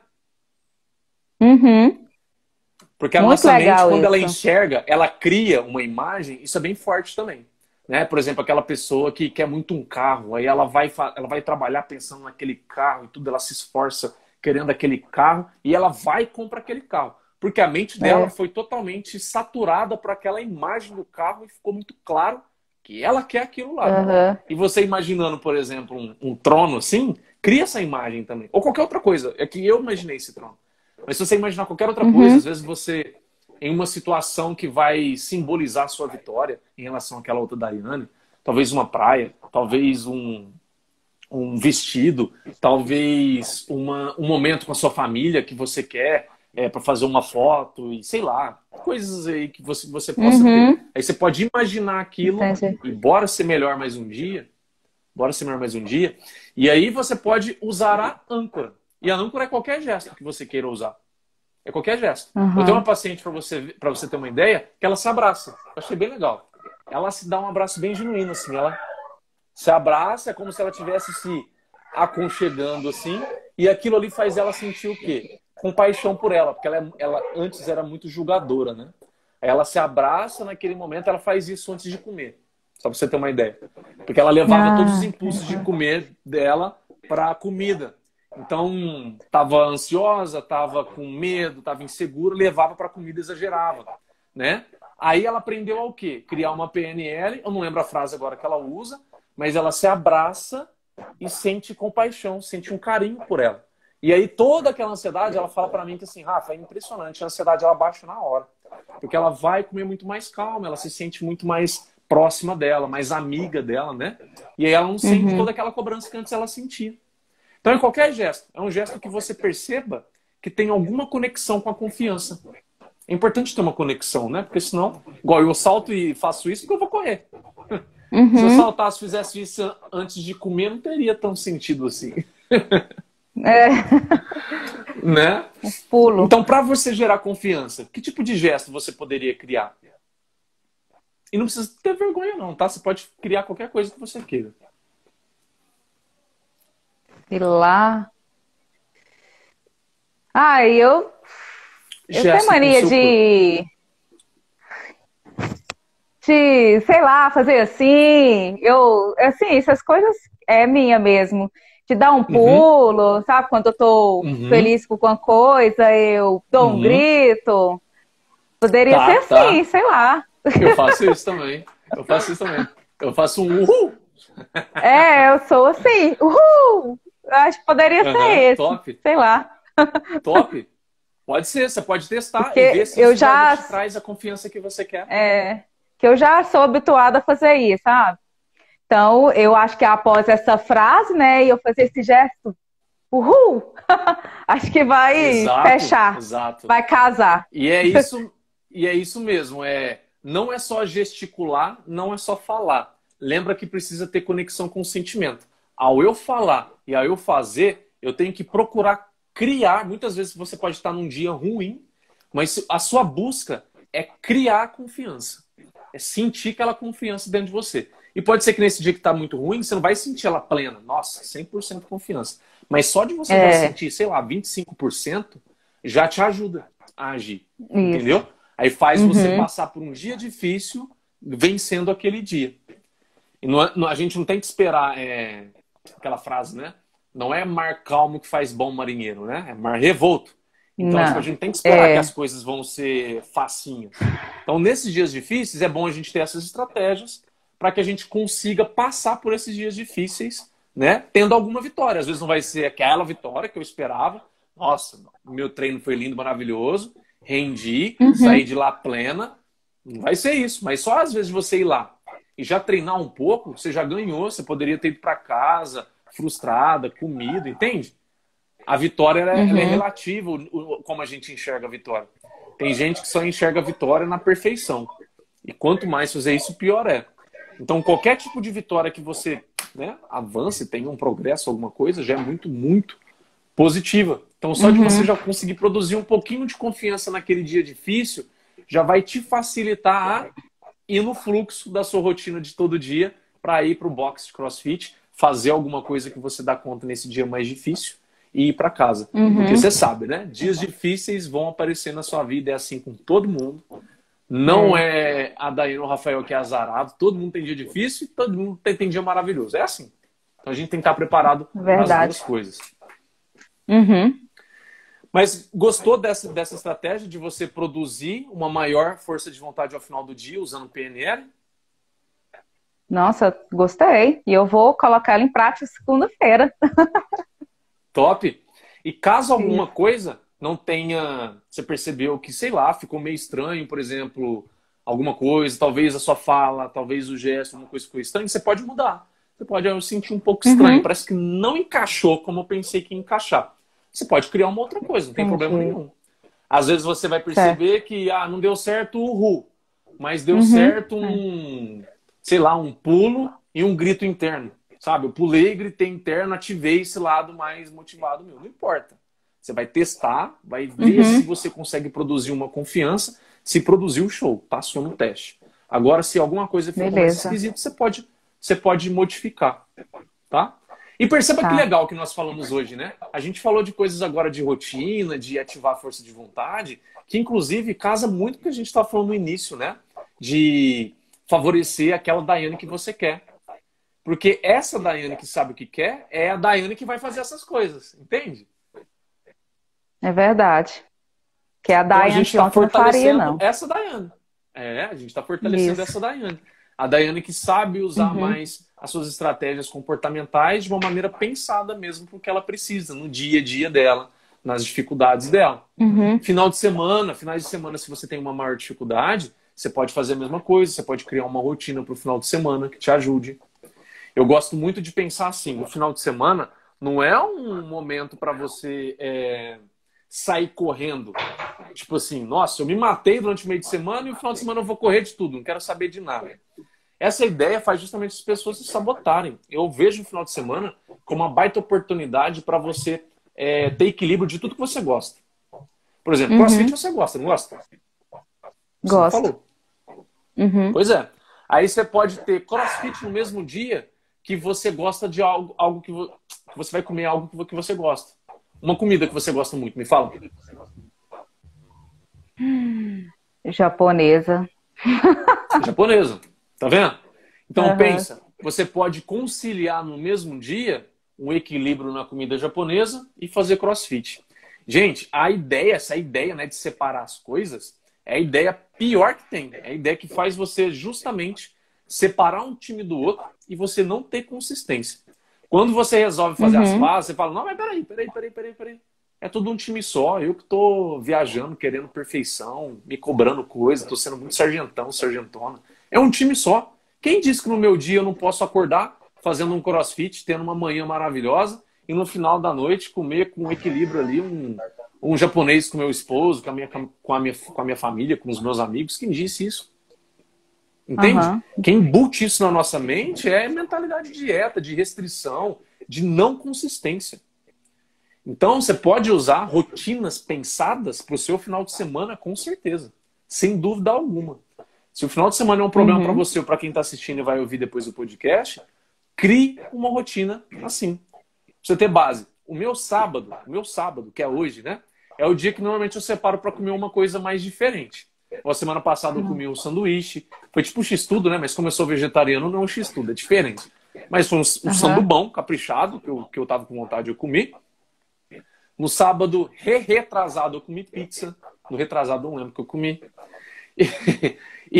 Uhum. Porque a Muito nossa mente, legal quando isso. ela enxerga, ela cria uma imagem, isso é bem forte também. Né? Por exemplo, aquela pessoa que quer muito um carro, aí ela vai, ela vai trabalhar pensando naquele carro e tudo, ela se esforça querendo aquele carro e ela vai e compra aquele carro. Porque a mente dela É. foi totalmente saturada por aquela imagem do carro e ficou muito claro que ela quer aquilo lá. Uhum. E você imaginando, por exemplo, um, um trono assim, cria essa imagem também. Ou qualquer outra coisa. É que eu imaginei esse trono. Mas se você imaginar qualquer outra Uhum. coisa, às vezes você, em uma situação que vai simbolizar a sua vitória em relação àquela outra Daiane, talvez uma praia, talvez um, um vestido, talvez uma, um momento com a sua família que você quer é, para fazer uma foto, e sei lá, coisas aí que você, você possa Uhum. ter. Aí você pode imaginar aquilo Entendi. e bora ser melhor mais um dia, bora ser melhor mais um dia, e aí você pode usar a âncora. E a âncora é qualquer gesto que você queira usar. É qualquer gesto. Uhum. Eu tenho uma paciente, para você, para você ter uma ideia, que ela se abraça. Eu achei bem legal. Ela se dá um abraço bem genuíno, assim. Ela se abraça, é como se ela estivesse se aconchegando, assim. E aquilo ali faz ela sentir o quê? Compaixão por ela. Porque ela, ela antes era muito julgadora, né? Aí ela se abraça naquele momento, ela faz isso antes de comer. Só para você ter uma ideia. Porque ela levava Ah, todos os impulsos de comer dela para a comida. Então, estava ansiosa, estava com medo, estava insegura, levava para a comida e exagerava, né? Aí ela aprendeu ao quê? Criar uma P N L, eu não lembro a frase agora que ela usa, mas ela se abraça e sente compaixão, sente um carinho por ela. E aí toda aquela ansiedade, ela fala para mim que assim, Rafa, é impressionante, a ansiedade ela baixa na hora. Porque ela vai comer muito mais calma, ela se sente muito mais próxima dela, mais amiga dela, né? E aí ela não sente Uhum. toda aquela cobrança que antes ela sentia. Então, em qualquer gesto, é um gesto que você perceba que tem alguma conexão com a confiança. É importante ter uma conexão, né? Porque senão, igual eu salto e faço isso, porque eu vou correr. Uhum. Se eu saltasse e fizesse isso antes de comer, não teria tão sentido assim. É. Né? Pulo. Então, para você gerar confiança, que tipo de gesto você poderia criar? E não precisa ter vergonha não, tá? Você pode criar qualquer coisa que você queira. E lá. Ah, eu. Eu tenho Gesto com mania seu corpo. de. De, sei lá, fazer assim. Eu. Assim, essas coisas é minha mesmo. De dar um pulo, sabe? Quando eu tô Uhum. feliz com alguma coisa, eu dou um Uhum. grito. Poderia Tá, ser assim, sei lá. Eu faço isso também. Eu faço isso também. Eu faço um uhul. É, eu sou assim. Uhul! Eu acho que poderia Uhum, ser esse. top. Sei lá. Top. Pode ser, você pode testar Porque e ver se eu isso já- te traz a confiança que você quer. É, que eu já sou habituada a fazer isso, sabe? Então, eu acho que após essa frase, né, e eu fazer esse gesto, uhul! Acho que vai Exato, fechar, exato. vai casar. E é isso, e é isso mesmo. É, não é só gesticular, não é só falar. Lembra que precisa ter conexão com o sentimento. Ao eu falar e ao eu fazer, eu tenho que procurar criar. Muitas vezes você pode estar num dia ruim, mas a sua busca é criar confiança. É sentir aquela confiança dentro de você. E pode ser que nesse dia que está muito ruim, você não vai sentir ela plena. Nossa, cem por cento confiança. Mas só de você É. já sentir, sei lá, vinte e cinco por cento, já te ajuda a agir. Isso. Entendeu? Aí faz Uhum. você passar por um dia difícil, vencendo aquele dia. E não é- não- a gente não tem que esperar é, aquela frase, né? Não é mar calmo que faz bom marinheiro, né? É mar revolto. Então, Não. tipo, a gente tem que esperar É. que as coisas vão ser facinhas. Então, nesses dias difíceis, é bom a gente ter essas estratégias para que a gente consiga passar por esses dias difíceis, né? Tendo alguma vitória. Às vezes não vai ser aquela vitória que eu esperava. Nossa, meu treino foi lindo, maravilhoso. Rendi, Uhum. saí de lá plena. Não vai ser isso. Mas só às vezes você ir lá e já treinar um pouco, você já ganhou. Você poderia ter ido para casa frustrada, comido, entende? A vitória ela, é- ela é Uhum. relativa, o- o- como a gente enxerga a vitória. Tem gente que só enxerga a vitória na perfeição. E quanto mais fazer isso, pior é. Então, qualquer tipo de vitória que você, né, avance, tenha um progresso, alguma coisa, já é muito, muito positiva. Então, só Uhum. de você já conseguir produzir um pouquinho de confiança naquele dia difícil, já vai te facilitar a ir no fluxo da sua rotina de todo dia para ir para o box de CrossFit, fazer alguma coisa que você dá conta nesse dia mais difícil e ir para casa. Uhum. Porque você sabe, né? Dias difíceis vão aparecer na sua vida, é assim com todo mundo. Não é, é a Daiane ou o Rafael que é azarado, todo mundo tem dia difícil e todo mundo tem, tem dia maravilhoso. É assim. Então a gente tem que estar preparado para as duas coisas. Uhum. Mas gostou dessa, dessa estratégia de você produzir uma maior força de vontade ao final do dia usando o P N L? Nossa, gostei. E eu vou colocar ela em prática segunda-feira. Top! E caso alguma Sim. coisa não tenha... Você percebeu que, sei lá, ficou meio estranho, por exemplo, alguma coisa, talvez a sua fala, talvez o gesto, alguma coisa ficou estranha, você pode mudar. Você pode eu sentir um pouco estranho. Uhum. Parece que não encaixou como eu pensei que ia encaixar. Você pode criar uma outra coisa, não tem Entendi. problema nenhum. Às vezes você vai perceber Certo. que ah, não deu certo o ru, mas deu Uhum. certo um, sei lá, um pulo e um grito interno. Sabe? Eu pulei, gritei interno, ativei esse lado mais motivado meu. Não importa. Você vai testar, vai ver Uhum. se você consegue produzir uma confiança. Se produzir o show, passou no teste. Agora, se alguma coisa ficou mais Beleza. esquisita, você pode, você pode modificar. Tá? E perceba Tá. que legal que nós falamos hoje, né? A gente falou de coisas agora de rotina, de ativar a força de vontade, que inclusive casa muito com o que a gente estava falando no início, né? De favorecer aquela Daiane que você quer. Porque essa Daiane que sabe o que quer é a Daiane que vai fazer essas coisas, entende? É verdade. Que é a Então a Daiane gente de está ontem não faria, fortalecendo não. essa Daiane. É, a gente está fortalecendo Isso. essa Daiane. A Daiane que sabe usar Uhum. mais as suas estratégias comportamentais de uma maneira pensada mesmo porque ela precisa, no dia a dia dela, nas dificuldades dela. Uhum. Final de semana, finais de semana, se você tem uma maior dificuldade, você pode fazer a mesma coisa, você pode criar uma rotina para o final de semana que te ajude. Eu gosto muito de pensar assim, o final de semana não é um momento para você é, sair correndo. Tipo assim, nossa, eu me matei durante o meio de semana e no final de semana eu vou correr de tudo, não quero saber de nada. Essa ideia faz justamente as pessoas se sabotarem. Eu vejo o final de semana como uma baita oportunidade para você é, ter equilíbrio de tudo que você gosta. Por exemplo, Uhum. CrossFit você gosta, não gosta? Você não Gosto. falou. Uhum. Pois é. Aí você pode ter CrossFit no mesmo dia que você gosta de algo, algo que, vo... que você vai comer algo que você gosta. Uma comida que você gosta muito, me fala. Japonesa. Japonesa. Tá vendo? Então Uhum. pensa, você pode conciliar no mesmo dia um equilíbrio na comida japonesa e fazer CrossFit. Gente, a ideia, essa ideia, né, de separar as coisas, é a ideia pior que tem. É a ideia que faz você justamente separar um time do outro e você não ter consistência. Quando você resolve fazer Uhum. as pazes, você fala, não, mas peraí, peraí, peraí, peraí, peraí. É tudo um time só. Eu que tô viajando, querendo perfeição, me cobrando coisa, tô sendo muito sargentão, sargentona. É um time só. Quem disse que no meu dia eu não posso acordar fazendo um CrossFit, tendo uma manhã maravilhosa e no final da noite comer com equilíbrio ali um, um japonês com meu esposo, com a, minha, com, a minha, com a minha família, com os meus amigos? Quem disse isso? Entende? Uhum. Quem embute isso na nossa mente é mentalidade de dieta, de restrição, de não consistência. Então, você pode usar rotinas pensadas para o seu final de semana, com certeza. Sem dúvida alguma. Se o final de semana é um problema Uhum. para você ou para quem está assistindo e vai ouvir depois o podcast, crie uma rotina assim. Pra você ter base. O meu sábado, o meu sábado, que é hoje, né? É o dia que normalmente eu separo para comer uma coisa mais diferente. A semana passada eu comi um sanduíche. Foi tipo um x-tudo, né? Mas como eu sou vegetariano, não é um x-tudo, é diferente. Mas foi um, um Uhum. sandu bom, caprichado, que eu, que eu tava com vontade de eu comer. No sábado, re-retrasado, eu comi pizza. No retrasado, não lembro que eu comi. E,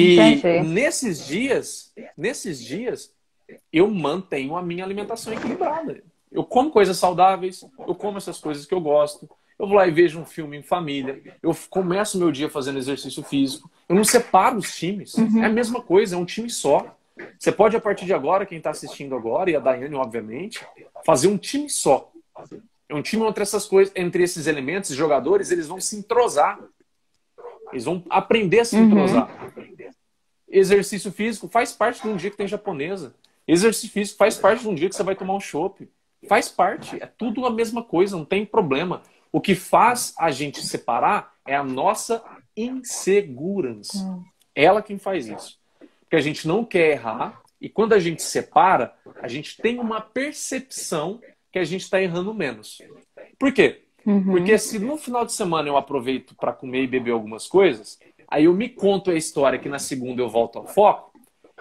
e nesses dias, nesses dias, eu mantenho a minha alimentação equilibrada. Eu como coisas saudáveis, eu como essas coisas que eu gosto. Eu vou lá e vejo um filme em família. Eu começo meu dia fazendo exercício físico. Eu não separo os times. Uhum. É a mesma coisa, é um time só. Você pode, a partir de agora, quem está assistindo agora, e a Daiane, obviamente, fazer um time só. É um time entre essas coisas, entre esses elementos, jogadores, eles vão se entrosar. Eles vão aprender a se Uhum. entrosar. Exercício físico faz parte de um dia que tem japonesa. Exercício físico faz parte de um dia que você vai tomar um chopp. Faz parte. É tudo a mesma coisa, não tem problema. O que faz a gente separar é a nossa insegurança. Hum. Ela quem faz isso. Porque a gente não quer errar. E quando a gente separa, a gente tem uma percepção que a gente está errando menos. Por quê? Uhum. Porque se no final de semana eu aproveito para comer e beber algumas coisas, aí eu me conto a história que na segunda eu volto ao foco,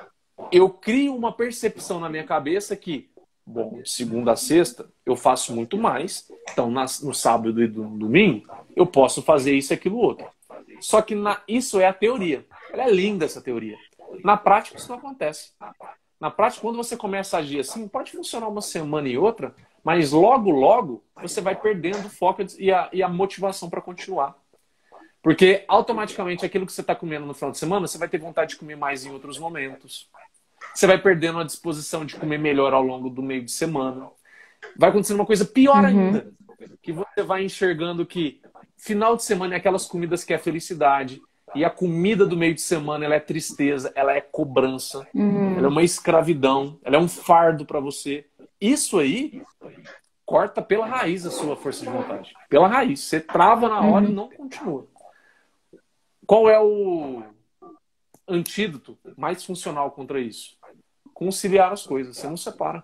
eu crio uma percepção na minha cabeça que, bom, de segunda a sexta eu faço muito mais, então no sábado e no domingo eu posso fazer isso e aquilo outro. Só que na, isso é a teoria. Ela é linda essa teoria. Na prática isso não acontece. Na prática, quando você começa a agir assim, pode funcionar uma semana e outra, mas logo, logo, você vai perdendo o foco e a, e a motivação para continuar. Porque automaticamente aquilo que você está comendo no final de semana, você vai ter vontade de comer mais em outros momentos. Você vai perdendo a disposição de comer melhor ao longo do meio de semana. Vai acontecendo uma coisa pior uhum. ainda, que você vai enxergando que final de semana é aquelas comidas que é felicidade, e a comida do meio de semana ela é tristeza, ela é cobrança, uhum. ela é uma escravidão, ela é um fardo para você. Isso aí corta pela raiz a sua força de vontade. Pela raiz. Você trava na hora uhum. e não continua. Qual é o antídoto mais funcional contra isso? Conciliar as coisas. Você não separa.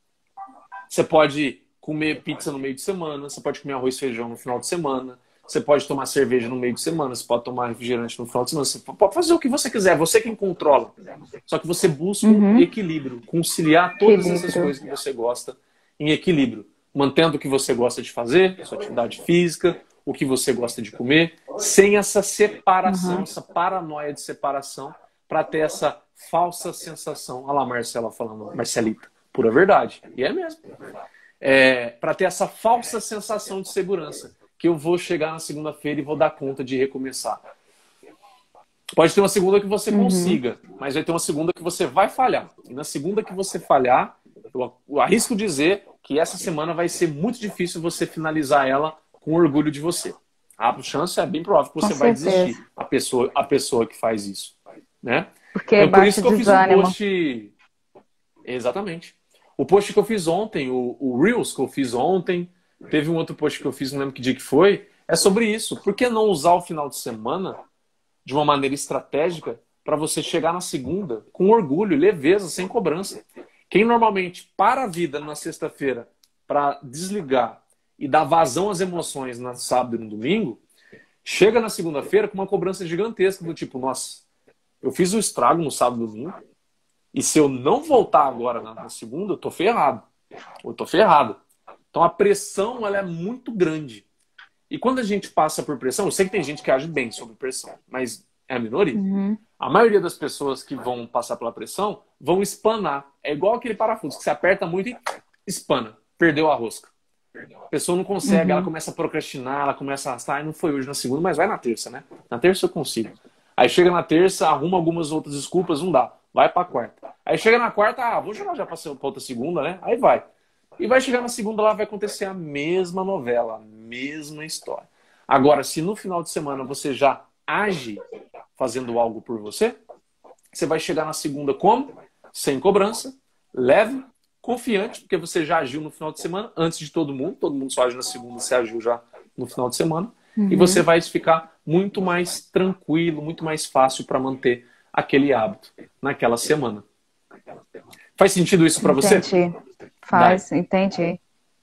Você pode comer pizza no meio de semana, você pode comer arroz e feijão no final de semana, você pode tomar cerveja no meio de semana, você pode tomar refrigerante no final de semana, você pode fazer o que você quiser, você quem controla. Só que você busca uhum. um equilíbrio, conciliar todas equilíbrio. essas coisas que você gosta em equilíbrio, mantendo o que você gosta de fazer, a sua atividade física, o que você gosta de comer, sem essa separação, uhum. essa paranoia de separação, para ter essa falsa sensação. Olha lá, Marcela falando, Marcelita, pura verdade. E é mesmo. É, para ter essa falsa sensação de segurança, que eu vou chegar na segunda-feira e vou dar conta de recomeçar. Pode ter uma segunda que você uhum. consiga, mas vai ter uma segunda que você vai falhar. E na segunda que você falhar, eu arrisco dizer que essa semana vai ser muito difícil você finalizar ela com orgulho de você. A chance é bem provável que você com vai certeza. desistir, a pessoa, a pessoa que faz isso. Né? Porque então, por isso que eu fiz um post... Exatamente. O post que eu fiz ontem, o, o Reels que eu fiz ontem, teve um outro post que eu fiz, não lembro que dia que foi, é sobre isso. Por que não usar o final de semana de uma maneira estratégica para você chegar na segunda com orgulho, leveza, sem cobrança? Quem normalmente para a vida na sexta-feira para desligar e dar vazão às emoções no sábado e no domingo, chega na segunda-feira com uma cobrança gigantesca do tipo, nossa, eu fiz o estrago no sábado e domingo e se eu não voltar agora na, na segunda, eu tô ferrado. Eu tô ferrado. Então a pressão ela é muito grande. E quando a gente passa por pressão, eu sei que tem gente que age bem sob pressão, mas é a minoria. Uhum. A maioria das pessoas que vão passar pela pressão vão espanar. É igual aquele parafuso que você aperta muito e espana. Perdeu a rosca. A pessoa não consegue, uhum. ela começa a procrastinar, ela começa a arrastar. Não foi hoje na segunda, mas vai na terça, né? Na terça eu consigo. Aí chega na terça, arruma algumas outras desculpas, não dá. Vai pra quarta. Aí chega na quarta, ah, vou jogar já pra outra segunda, né? Aí vai. E vai chegar na segunda, lá vai acontecer a mesma novela, a mesma história. Agora, se no final de semana você já age fazendo algo por você, você vai chegar na segunda como? Sem cobrança, leve, confiante, porque você já agiu no final de semana, antes de todo mundo. Todo mundo só age na segunda, você agiu já no final de semana. Uhum. E você vai ficar muito mais tranquilo, muito mais fácil para manter aquele hábito naquela semana. Faz sentido isso para você? Entendi. Faz, Dai. entendi.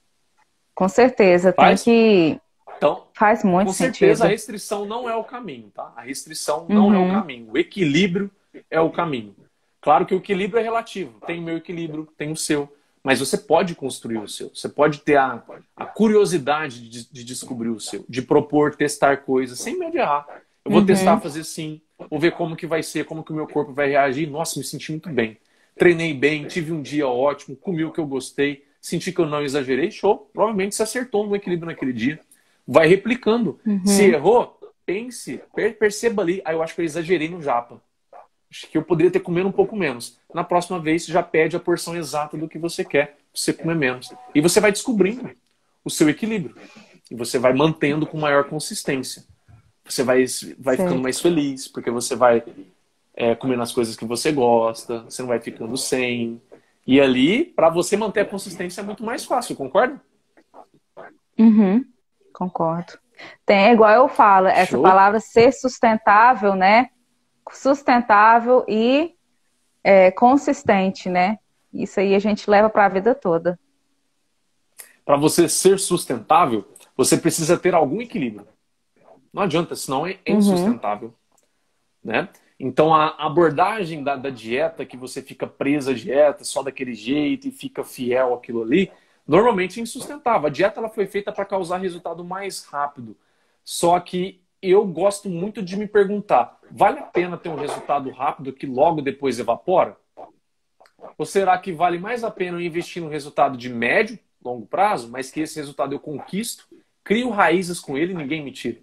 Com certeza. Faz? Tem que... Então, faz muito com certeza sentido. A restrição não é o caminho, tá? A restrição não uhum. é o caminho. O equilíbrio é o caminho. Claro que o equilíbrio é relativo. Tem o meu equilíbrio, tem o seu. Mas você pode construir o seu. Você pode ter a, a curiosidade de, de descobrir o seu. De propor, testar coisas, sem medo de errar. Eu vou uhum. testar fazer sim. Vou ver como que vai ser, como que o meu corpo vai reagir. Nossa, me senti muito bem. Treinei bem, tive um dia ótimo, comi o que eu gostei, senti que eu não exagerei, show. Provavelmente você acertou no equilíbrio naquele dia. Vai replicando. Uhum. Se errou, pense, perceba ali. Ah, eu acho que eu exagerei no japa. Acho que eu poderia ter comido um pouco menos. Na próxima vez, você já pede a porção exata do que você quer, pra você comer menos. E você vai descobrindo o seu equilíbrio. E você vai mantendo com maior consistência. Você vai, vai ficando mais feliz, porque você vai é, comendo as coisas que você gosta, você não vai ficando sem. E ali, para você manter a consistência é muito mais fácil, concorda? Uhum, concordo. Tem, é igual eu falo, essa Show? palavra ser sustentável, né? Sustentável e é, consistente, né? Isso aí a gente leva para a vida toda. Para você ser sustentável, você precisa ter algum equilíbrio. Não adianta, senão é Uhum, insustentável, né? Então a abordagem da, da dieta, que você fica presa à dieta só daquele jeito e fica fiel àquilo ali, normalmente é insustentável. A dieta ela foi feita para causar resultado mais rápido. Só que eu gosto muito de me perguntar, vale a pena ter um resultado rápido que logo depois evapora? Ou será que vale mais a pena eu investir num resultado de médio, longo prazo, mas que esse resultado eu conquisto, crio raízes com ele e ninguém me tira?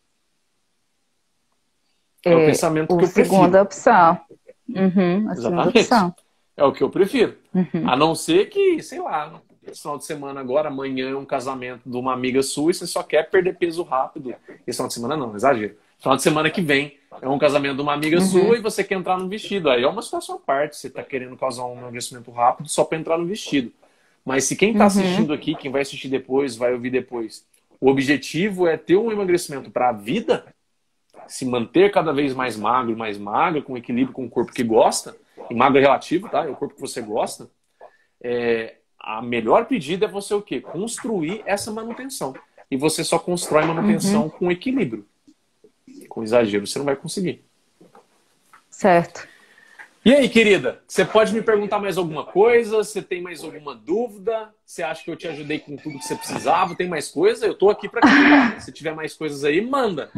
É o é pensamento a que eu prefiro. segunda opção. Uhum, a segunda Exatamente. opção. É o que eu prefiro. Uhum, A não ser que, sei lá, esse final de semana agora, amanhã é um casamento de uma amiga sua e você só quer perder peso rápido. Esse final de semana não, exagero. Final de semana que vem é um casamento de uma amiga uhum, sua e você quer entrar no vestido. Aí é uma situação à parte. Você está querendo causar um emagrecimento rápido só para entrar no vestido. Mas se quem está uhum, assistindo aqui, quem vai assistir depois, vai ouvir depois, o objetivo é ter um emagrecimento para a vida, se manter cada vez mais magro, mais magra, com equilíbrio com o corpo que gosta, e magro é relativo, tá? É o corpo que você gosta. É, a melhor pedida é você o quê? Construir essa manutenção. E você só constrói uhum. manutenção com equilíbrio. Com exagero você não vai conseguir. Certo. E aí, querida? Você pode me perguntar mais alguma coisa? Você tem mais alguma dúvida? Você acha que eu te ajudei com tudo que você precisava? Tem mais coisa? Eu tô aqui para te ajudar. Se tiver mais coisas aí, manda.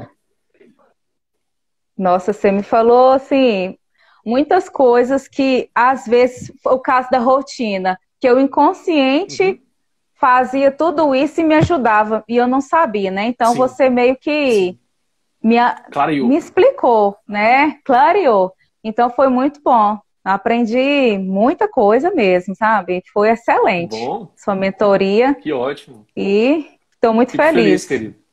Nossa, você me falou assim, muitas coisas que às vezes foi o caso da rotina, que eu inconsciente Uhum. fazia tudo isso e me ajudava, e eu não sabia, né? Então Sim, você meio que sim. me, a- me Clareou. explicou, né? Clareou. Então foi muito bom. Aprendi muita coisa mesmo, sabe? Foi Que excelente bom. sua mentoria Que ótimo. e estou muito Fico feliz, feliz. querido.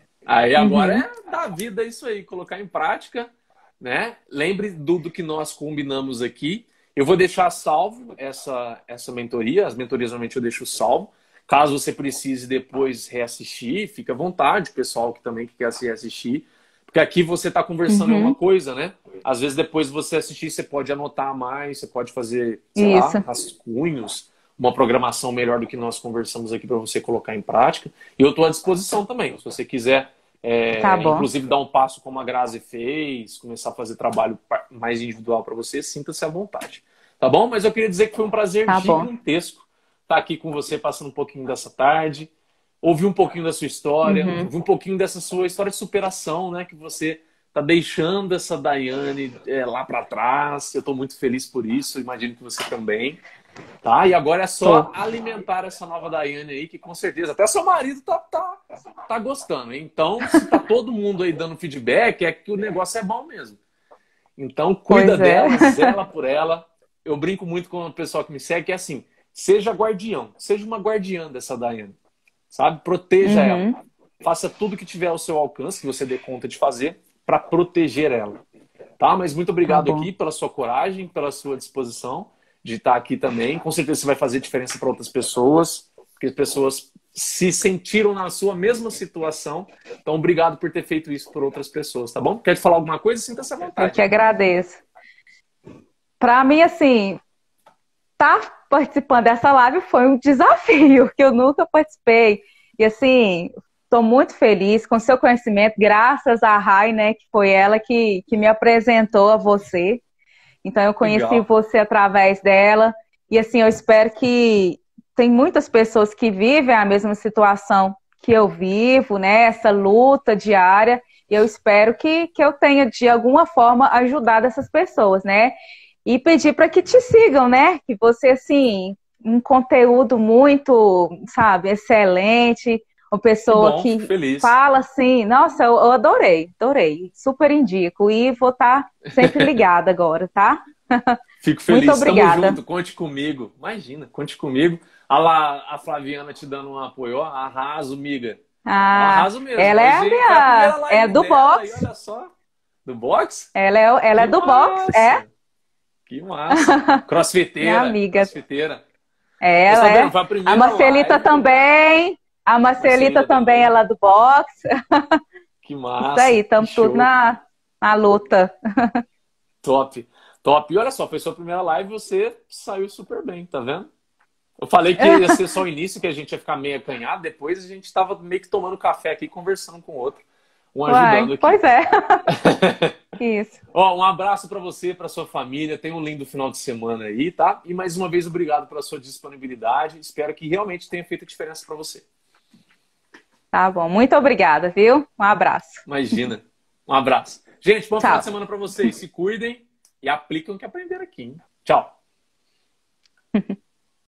Aí agora Uhum, é dar vida isso aí, colocar em prática, né? Lembre do, do que nós combinamos aqui. Eu vou deixar salvo essa, essa mentoria. As mentorias normalmente eu deixo salvo. Caso você precise depois reassistir, fica à vontade, o pessoal que também que quer se reassistir. Porque aqui você está conversando em uma uhum, coisa, né? Às vezes depois você assistir, você pode anotar mais, você pode fazer, sei lá, isso, rascunhos, uma programação melhor do que nós conversamos aqui para você colocar em prática. E eu estou à disposição também. Se você quiser tá é, bom, inclusive dar um passo como a Grazi fez, começar a fazer trabalho mais individual para você, sinta-se à vontade. Tá bom? Mas eu queria dizer que foi um prazer tá bom. gigantesco estar aqui com você, passando um pouquinho dessa tarde, ouvir um pouquinho da sua história, Uhum. ouvir um pouquinho dessa sua história de superação, né? Que você tá deixando essa Daiane é, lá para trás. Eu estou muito feliz por isso, imagino que você também. Tá? E agora é só Tô. alimentar essa nova Daiane aí, que com certeza até seu marido tá, tá, tá gostando. Hein? Então, se tá todo mundo aí dando feedback, é que o negócio é bom mesmo. Então, cuida Pois é. dela, zela por ela. Eu brinco muito com o pessoal que me segue, que é assim, seja guardião, seja uma guardiã dessa Daiane, sabe? Proteja ela. Uhum, Faça tudo que tiver ao seu alcance, que você dê conta de fazer, para proteger ela. Tá? Mas muito tá obrigado bom. aqui pela sua coragem, pela sua disposição de estar aqui também. Com certeza você vai fazer diferença para outras pessoas, porque as pessoas se sentiram na sua mesma situação. Então, obrigado por ter feito isso por outras pessoas, tá bom? Quer te falar alguma coisa? Sinta-se à Eu que vontade. agradeço. Para mim, assim, tá participando dessa live foi um desafio que eu nunca participei. E assim, estou muito feliz com seu conhecimento, graças à Rai, né, que foi ela que, que me apresentou a você. Então eu conheci Legal. você através dela. E assim, eu espero que tem muitas pessoas que vivem a mesma situação que eu vivo, né? Essa luta diária. E eu espero que, que eu tenha, de alguma forma, ajudado essas pessoas, né? E pedir para que te sigam, né? Que você, assim, um conteúdo muito, sabe, excelente, uma Que pessoa bom, fico que feliz. fala assim, nossa, eu eu adorei, adorei, super indico. E vou estar sempre ligada agora, tá? Fico Muito feliz. Tamo obrigada. junto, conte comigo. Imagina, conte comigo. Olha lá a Flaviana te dando um apoio. Ó, arraso, miga. Ah, Arraso mesmo. ela é a Hoje foi a primeira minha, é live do dela e box. olha só. Do boxe? Ela é, ela é do boxe, é? Que massa. Crossfiteira. Minha amiga. Crossfiteira. É, ela tá é. vendo? Foi a, primeira a Marcelita live, também. A Marcelita, Marcelita também, também. ela é do boxe. Que massa. Isso aí, estamos tudo na, na luta. Top. Top. E olha só, foi sua primeira live e você saiu super bem, tá vendo? Eu falei que ia ser só o início, que a gente ia ficar meio acanhado, depois a gente tava meio que tomando café aqui, conversando com o outro. Um ajudando Uai, aqui. pois é. Isso. Ó, um abraço para você, para sua família. Tenha um lindo final de semana aí, tá? E mais uma vez, obrigado pela sua disponibilidade. Espero que realmente tenha feito a diferença para você. Tá bom. Muito obrigada, viu? Um abraço. Imagina. Um abraço. Gente, bom Tchau. final de semana para vocês. Se cuidem e apliquem o que aprenderam aqui, hein? Tchau.